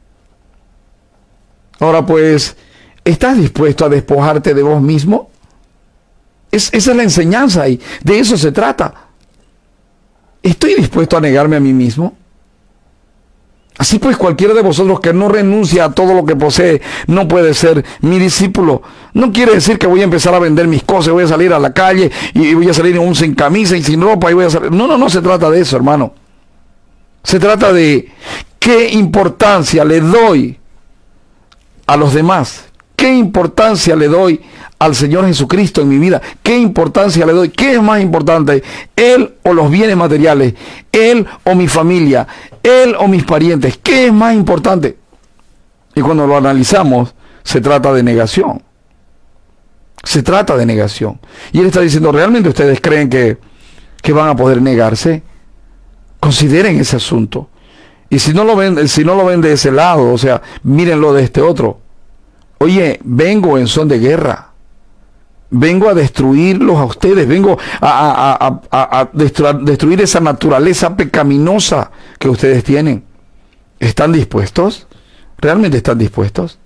Ahora pues, ¿estás dispuesto a despojarte de vos mismo? Esa es la enseñanza y de eso se trata. ¿Estoy dispuesto a negarme a mí mismo? Así pues, cualquiera de vosotros que no renuncia a todo lo que posee, no puede ser mi discípulo. No quiere decir que voy a empezar a vender mis cosas, voy a salir a la calle y voy a salir sin camisa y sin ropa y voy a salir. No se trata de eso, hermano. Se trata de qué importancia le doy a los demás. ¿Qué importancia le doy al Señor Jesucristo en mi vida? ¿Qué importancia le doy? ¿Qué es más importante? ¿Él o los bienes materiales? ¿Él o mi familia? ¿Él o mis parientes? ¿Qué es más importante? Y cuando lo analizamos, se trata de negación. Se trata de negación. Y él está diciendo, ¿realmente ustedes creen que van a poder negarse? Consideren ese asunto. Y si no lo ven de ese lado, o sea, mírenlo de este otro. Oye, vengo en son de guerra. Vengo a destruirlos a ustedes. Vengo a destruir esa naturaleza pecaminosa que ustedes tienen. ¿Están dispuestos? ¿Realmente están dispuestos?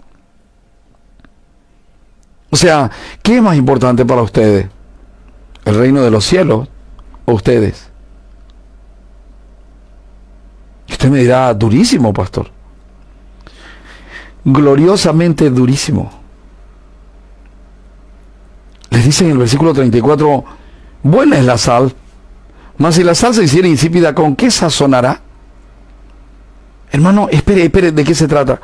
O sea, ¿qué es más importante para ustedes? ¿El reino de los cielos o ustedes? Usted me dirá, durísimo, pastor. Gloriosamente durísimo. Les dice en el versículo 34, buena es la sal, mas si la sal se hiciera insípida, ¿con qué sazonará? Hermano, espere, ¿de qué se trata?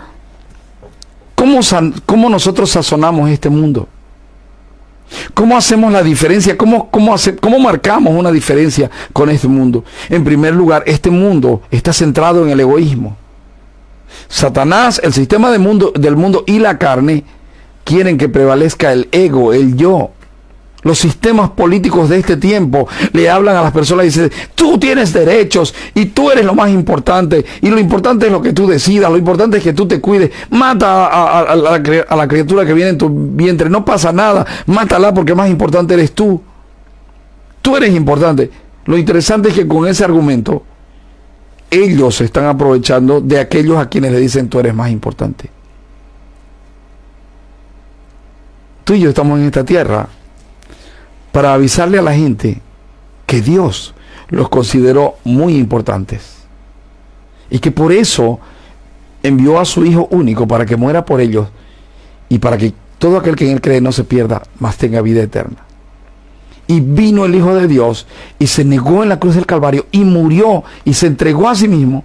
¿Cómo nosotros sazonamos este mundo? ¿Cómo hacemos la diferencia? ¿Cómo marcamos una diferencia con este mundo? En primer lugar, este mundo está centrado en el egoísmo. Satanás, el sistema del mundo y la carne quieren que prevalezca el ego, el yo. Los sistemas políticos de este tiempo le hablan a las personas y dicen, tú tienes derechos y tú eres lo más importante y lo importante es lo que tú decidas, lo importante es que tú te cuides. Mata a la criatura que viene en tu vientre, no pasa nada, mátala porque más importante eres tú. Tú eres importante. Lo interesante es que con ese argumento ellos se están aprovechando de aquellos a quienes le dicen tú eres más importante. Tú y yo estamos en esta tierra para avisarle a la gente que Dios los consideró muy importantes y que por eso envió a su Hijo único para que muera por ellos y para que todo aquel que en él cree no se pierda, mas tenga vida eterna. Y vino el Hijo de Dios y se negó en la cruz del Calvario y murió y se entregó a sí mismo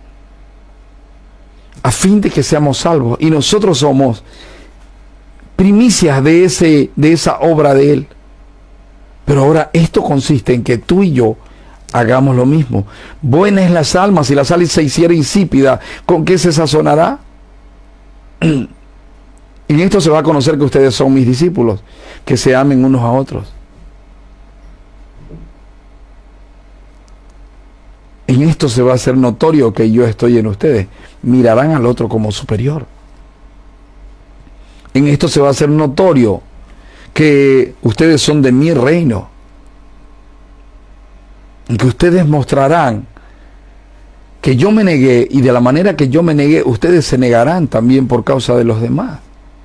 a fin de que seamos salvos. Y nosotros somos primicias de esa obra de Él. Pero ahora esto consiste en que tú y yo hagamos lo mismo. Buena es la sal, mas si la sal se hiciera insípida, ¿con qué se sazonará? En esto se va a conocer que ustedes son mis discípulos, que se amen unos a otros. En esto se va a hacer notorio que yo estoy en ustedes. Mirarán al otro como superior. En esto se va a hacer notorio que ustedes son de mi reino, que ustedes mostrarán que yo me negué, y de la manera que yo me negué, ustedes se negarán también por causa de los demás.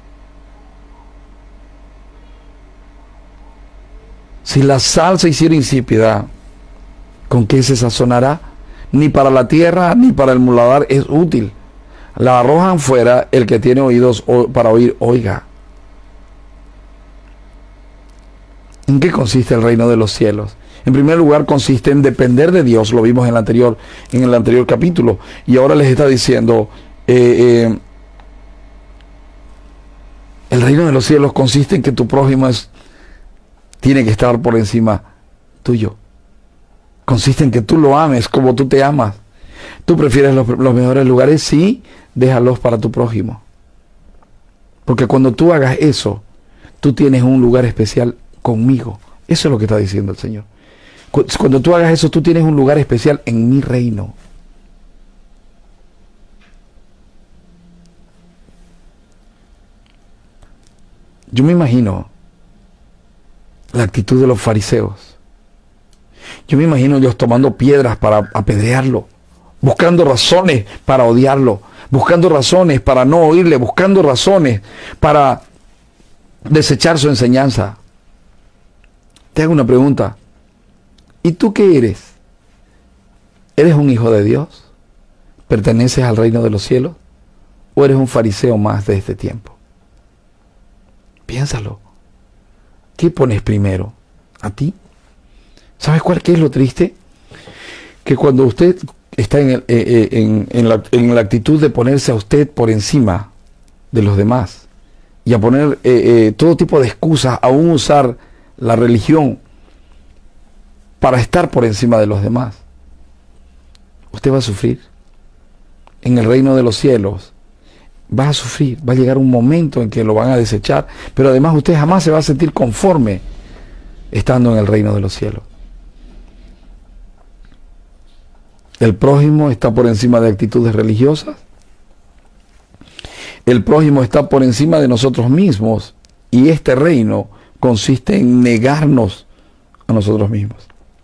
Si la sal se hiciera insípida, ¿con qué se sazonará? Ni para la tierra ni para el muladar es útil. La arrojan fuera, el que tiene oídos para oír, oiga. ¿En qué consiste el reino de los cielos? En primer lugar, consiste en depender de Dios. Lo vimos en el anterior capítulo. Y ahora les está diciendo, el reino de los cielos consiste en que tu prójimo tiene que estar por encima tuyo. Consiste en que tú lo ames como tú te amas. ¿Tú prefieres los mejores lugares? Sí, déjalos para tu prójimo. Porque cuando tú hagas eso, tú tienes un lugar especial conmigo. Eso es lo que está diciendo el Señor. Cuando tú hagas eso, tú tienes un lugar especial en mi reino. Yo me imagino la actitud de los fariseos. Yo me imagino ellos tomando piedras para apedrearlo, buscando razones para odiarlo, buscando razones para no oírle, buscando razones para desechar su enseñanza. Te hago una pregunta. ¿Y tú qué eres? ¿Eres un hijo de Dios? ¿Perteneces al reino de los cielos? ¿O eres un fariseo más de este tiempo? Piénsalo. ¿Qué pones primero? ¿A ti? ¿Sabes qué es lo triste? Que cuando usted está en la actitud de ponerse a usted por encima de los demás y a poner todo tipo de excusas, aún usar la religión para estar por encima de los demás, usted va a sufrir. En el reino de los cielos va a sufrir, va a llegar un momento en que lo van a desechar, pero además usted jamás se va a sentir conforme estando en el reino de los cielos. El prójimo está por encima de actitudes religiosas. El prójimo está por encima de nosotros mismos, y este reino consiste en negarnos a nosotros mismos.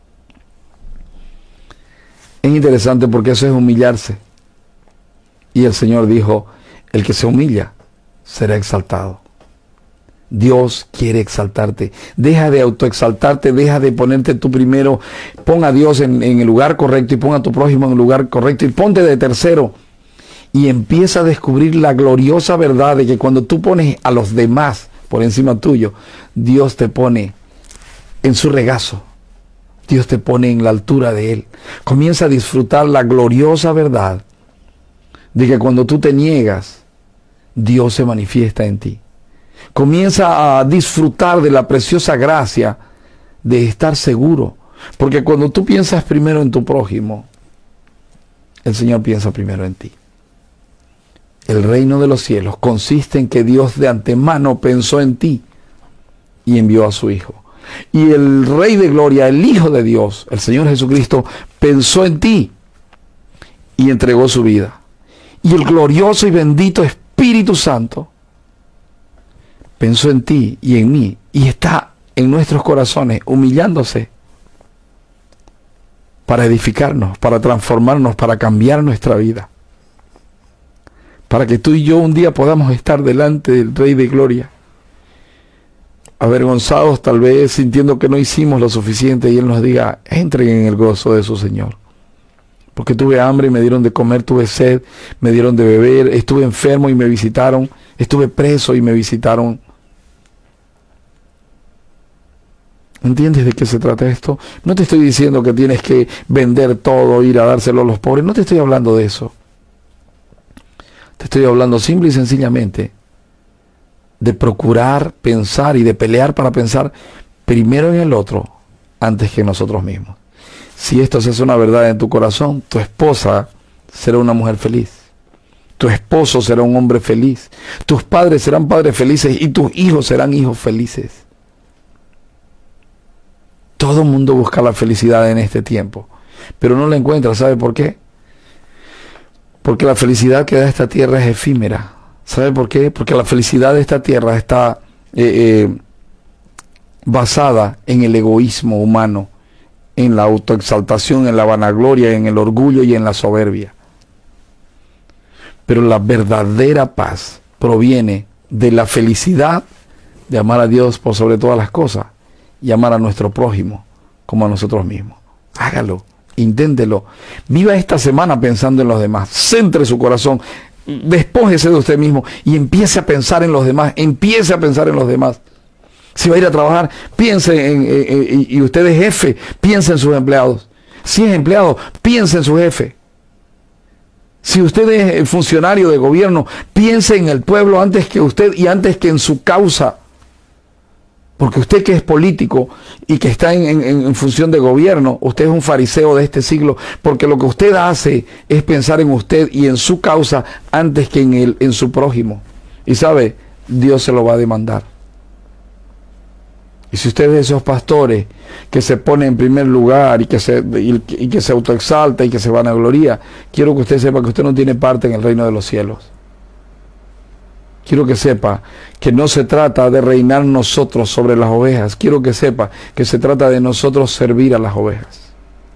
Es interesante porque eso es humillarse. Y el Señor dijo, el que se humilla será exaltado. Dios quiere exaltarte. Deja de autoexaltarte, deja de ponerte tú primero. Pon a Dios en el lugar correcto y pon a tu prójimo en el lugar correcto y ponte de tercero. Y empieza a descubrir la gloriosa verdad de que cuando tú pones a los demás por encima tuyo, Dios te pone en su regazo. Dios te pone en la altura de Él. Comienza a disfrutar la gloriosa verdad de que cuando tú te niegas, Dios se manifiesta en ti. Comienza a disfrutar de la preciosa gracia de estar seguro. Porque cuando tú piensas primero en tu prójimo, el Señor piensa primero en ti. El reino de los cielos consiste en que Dios de antemano pensó en ti y envió a su Hijo. Y el Rey de Gloria, el Hijo de Dios, el Señor Jesucristo, pensó en ti y entregó su vida. Y el glorioso y bendito Espíritu Santo pensó en ti y en mí y está en nuestros corazones humillándose para edificarnos, para transformarnos, para cambiar nuestra vida. Para que tú y yo un día podamos estar delante del Rey de Gloria, avergonzados tal vez, sintiendo que no hicimos lo suficiente, y Él nos diga, entren en el gozo de su Señor. Porque tuve hambre y me dieron de comer, tuve sed, me dieron de beber, estuve enfermo y me visitaron, estuve preso y me visitaron. ¿Entiendes de qué se trata esto? No te estoy diciendo que tienes que vender todo, ir a dárselo a los pobres, no te estoy hablando de eso. Te estoy hablando simple y sencillamente de procurar pensar y de pelear para pensar primero en el otro antes que en nosotros mismos. Si esto se hace una verdad en tu corazón, tu esposa será una mujer feliz. Tu esposo será un hombre feliz. Tus padres serán padres felices y tus hijos serán hijos felices. Todo el mundo busca la felicidad en este tiempo, pero no la encuentra. ¿Sabe por qué? Porque la felicidad que da esta tierra es efímera. ¿Sabe por qué? Porque la felicidad de esta tierra está basada en el egoísmo humano, en la autoexaltación, en la vanagloria, en el orgullo y en la soberbia. Pero la verdadera paz proviene de la felicidad de amar a Dios por sobre todas las cosas y amar a nuestro prójimo como a nosotros mismos. Hágalo, inténtelo. Viva esta semana pensando en los demás. Centre su corazón, despójese de usted mismo y empiece a pensar en los demás. Empiece a pensar en los demás. Si va a ir a trabajar, piense y usted es jefe, piense en sus empleados. Si es empleado, piense en su jefe. Si usted es funcionario de gobierno, piense en el pueblo antes que usted y antes que en su causa. Porque usted que es político y que está en función de gobierno, usted es un fariseo de este siglo, porque lo que usted hace es pensar en usted y en su causa antes que en su prójimo. Y sabe, Dios se lo va a demandar. Y si usted es de esos pastores que se pone en primer lugar y que se autoexalta y que se vanagloria, quiero que usted sepa que usted no tiene parte en el reino de los cielos. Quiero que sepa que no se trata de reinar nosotros sobre las ovejas. Quiero que sepa que se trata de nosotros servir a las ovejas.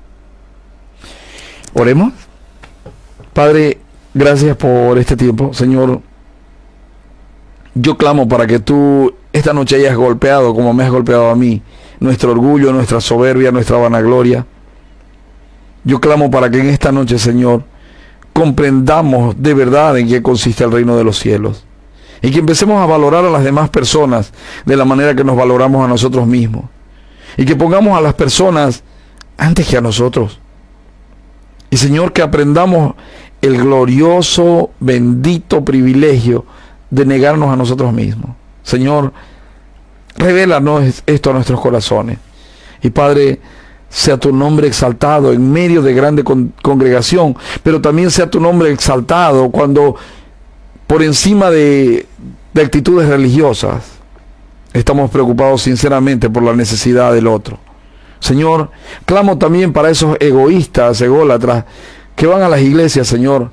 Oremos. Padre, gracias por este tiempo. Señor, yo clamo para que tú esta noche hayas golpeado, como me has golpeado a mí, nuestro orgullo, nuestra soberbia, nuestra vanagloria. Yo clamo para que en esta noche, Señor, comprendamos de verdad en qué consiste el reino de los cielos. Y que empecemos a valorar a las demás personas de la manera que nos valoramos a nosotros mismos. Y que pongamos a las personas antes que a nosotros. Y Señor, que aprendamos el glorioso, bendito privilegio de negarnos a nosotros mismos. Señor, revélanos esto a nuestros corazones. Y Padre, sea tu nombre exaltado en medio de grande congregación, pero también sea tu nombre exaltado cuando por encima de actitudes religiosas estamos preocupados sinceramente por la necesidad del otro. Señor, clamo también para esos egoístas, ególatras, que van a las iglesias, Señor,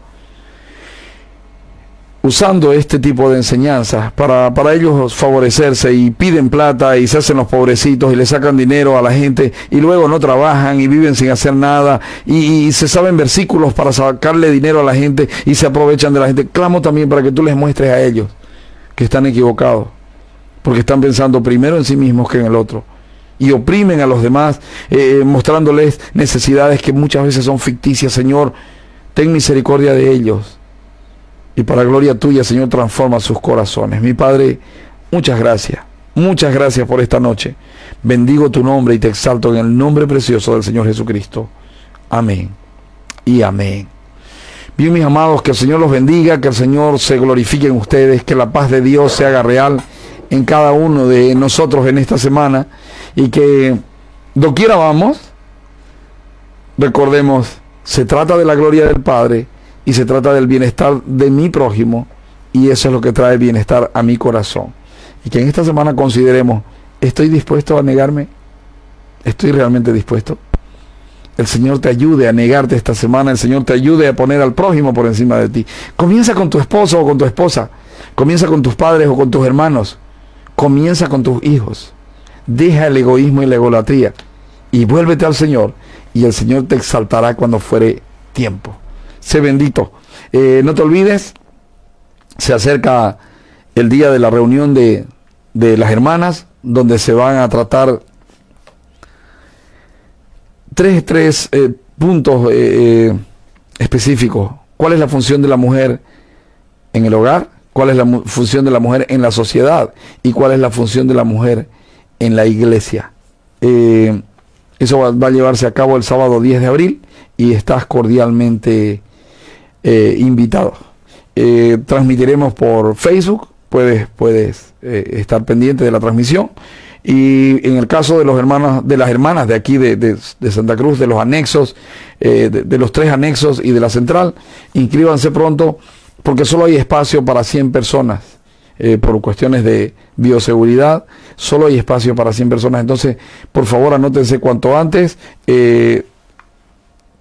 usando este tipo de enseñanzas para ellos favorecerse, y piden plata y se hacen los pobrecitos y le sacan dinero a la gente y luego no trabajan y viven sin hacer nada y se saben versículos para sacarle dinero a la gente y se aprovechan de la gente. Clamo también para que tú les muestres a ellos que están equivocados, porque están pensando primero en sí mismos que en el otro y oprimen a los demás, mostrándoles necesidades que muchas veces son ficticias. Señor, ten misericordia de ellos. Y para gloria tuya, Señor, transforma sus corazones. Mi Padre, muchas gracias por esta noche. Bendigo tu nombre y te exalto en el nombre precioso del Señor Jesucristo. Amén y amén. Bien, mis amados, que el Señor los bendiga, que el Señor se glorifique en ustedes, que la paz de Dios se haga real en cada uno de nosotros en esta semana, y que doquiera vamos, recordemos, se trata de la gloria del Padre, y se trata del bienestar de mi prójimo, y eso es lo que trae bienestar a mi corazón. Y que en esta semana consideremos, ¿estoy dispuesto a negarme? ¿Estoy realmente dispuesto? El Señor te ayude a negarte esta semana, el Señor te ayude a poner al prójimo por encima de ti. Comienza con tu esposo o con tu esposa, comienza con tus padres o con tus hermanos, comienza con tus hijos. Deja el egoísmo y la egolatría y vuélvete al Señor, y el Señor te exaltará cuando fuere tiempo. Sé bendito. No te olvides, se acerca el día de la reunión de las hermanas, donde se van a tratar tres puntos específicos. ¿Cuál es la función de la mujer en el hogar? ¿Cuál es la función de la mujer en la sociedad? ¿Y cuál es la función de la mujer en la iglesia? Eso va a llevarse a cabo el sábado 10 de abril y estás cordialmente invitado. Transmitiremos por Facebook, puedes estar pendiente de la transmisión, y en el caso de los hermanos, de las hermanas de aquí de Santa Cruz, de los anexos, de los 3 anexos y de la central, inscríbanse pronto, porque solo hay espacio para 100 personas, por cuestiones de bioseguridad, solo hay espacio para 100 personas, entonces por favor anótense cuanto antes.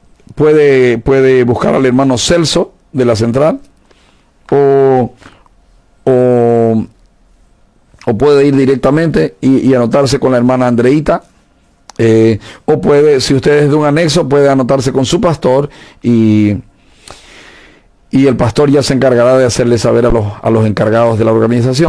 Puede buscar al hermano Celso de la central, o o puede ir directamente y anotarse con la hermana Andreita. O puede, si usted es de un anexo, puede anotarse con su pastor y el pastor ya se encargará de hacerle saber a los encargados de la organización.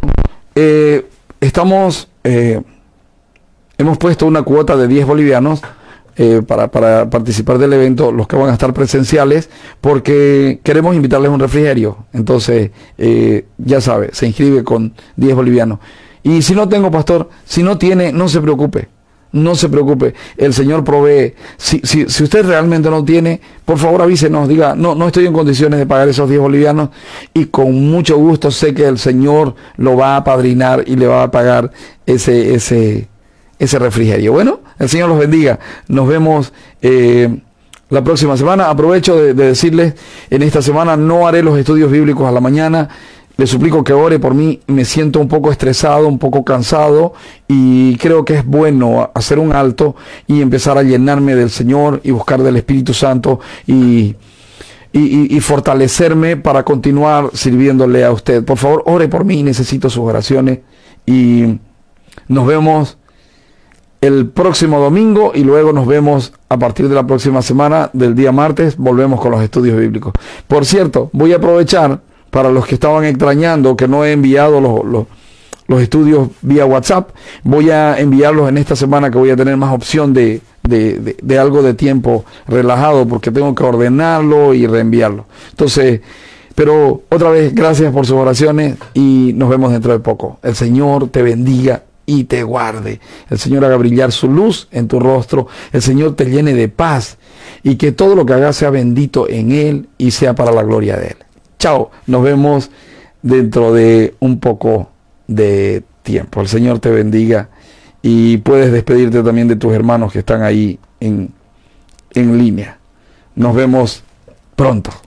Hemos puesto una cuota de 10 bolivianos para participar del evento, los que van a estar presenciales, porque queremos invitarles un refrigerio. Entonces, ya sabe, se inscribe con 10 bolivianos. Y si no tengo, pastor, si no tiene, no se preocupe. No se preocupe, el Señor provee. Si usted realmente no tiene, por favor avísenos, diga, no estoy en condiciones de pagar esos 10 bolivianos, y con mucho gusto sé que el Señor lo va a apadrinar y le va a pagar ese refrigerio. Bueno, el Señor los bendiga. Nos vemos la próxima semana. Aprovecho de decirles, en esta semana no haré los estudios bíblicos a la mañana. Le suplico que ore por mí. Me siento un poco estresado, un poco cansado, y creo que es bueno hacer un alto y empezar a llenarme del Señor y buscar del Espíritu Santo y fortalecerme para continuar sirviéndole a usted. Por favor, ore por mí, necesito sus oraciones, y nos vemos el próximo domingo, y luego nos vemos a partir de la próxima semana, del día martes, volvemos con los estudios bíblicos. Por cierto, voy a aprovechar para los que estaban extrañando que no he enviado los estudios vía WhatsApp. Voy a enviarlos en esta semana, que voy a tener más opción de algo de tiempo relajado, porque tengo que ordenarlo y reenviarlo. Entonces, pero otra vez, gracias por sus oraciones, y nos vemos dentro de poco. El Señor te bendiga y te guarde. El Señor haga brillar su luz en tu rostro. El Señor te llene de paz, y que todo lo que hagas sea bendito en Él y sea para la gloria de Él. Chao, nos vemos dentro de un poco de tiempo. El Señor te bendiga, y puedes despedirte también de tus hermanos que están ahí en línea. Nos vemos pronto.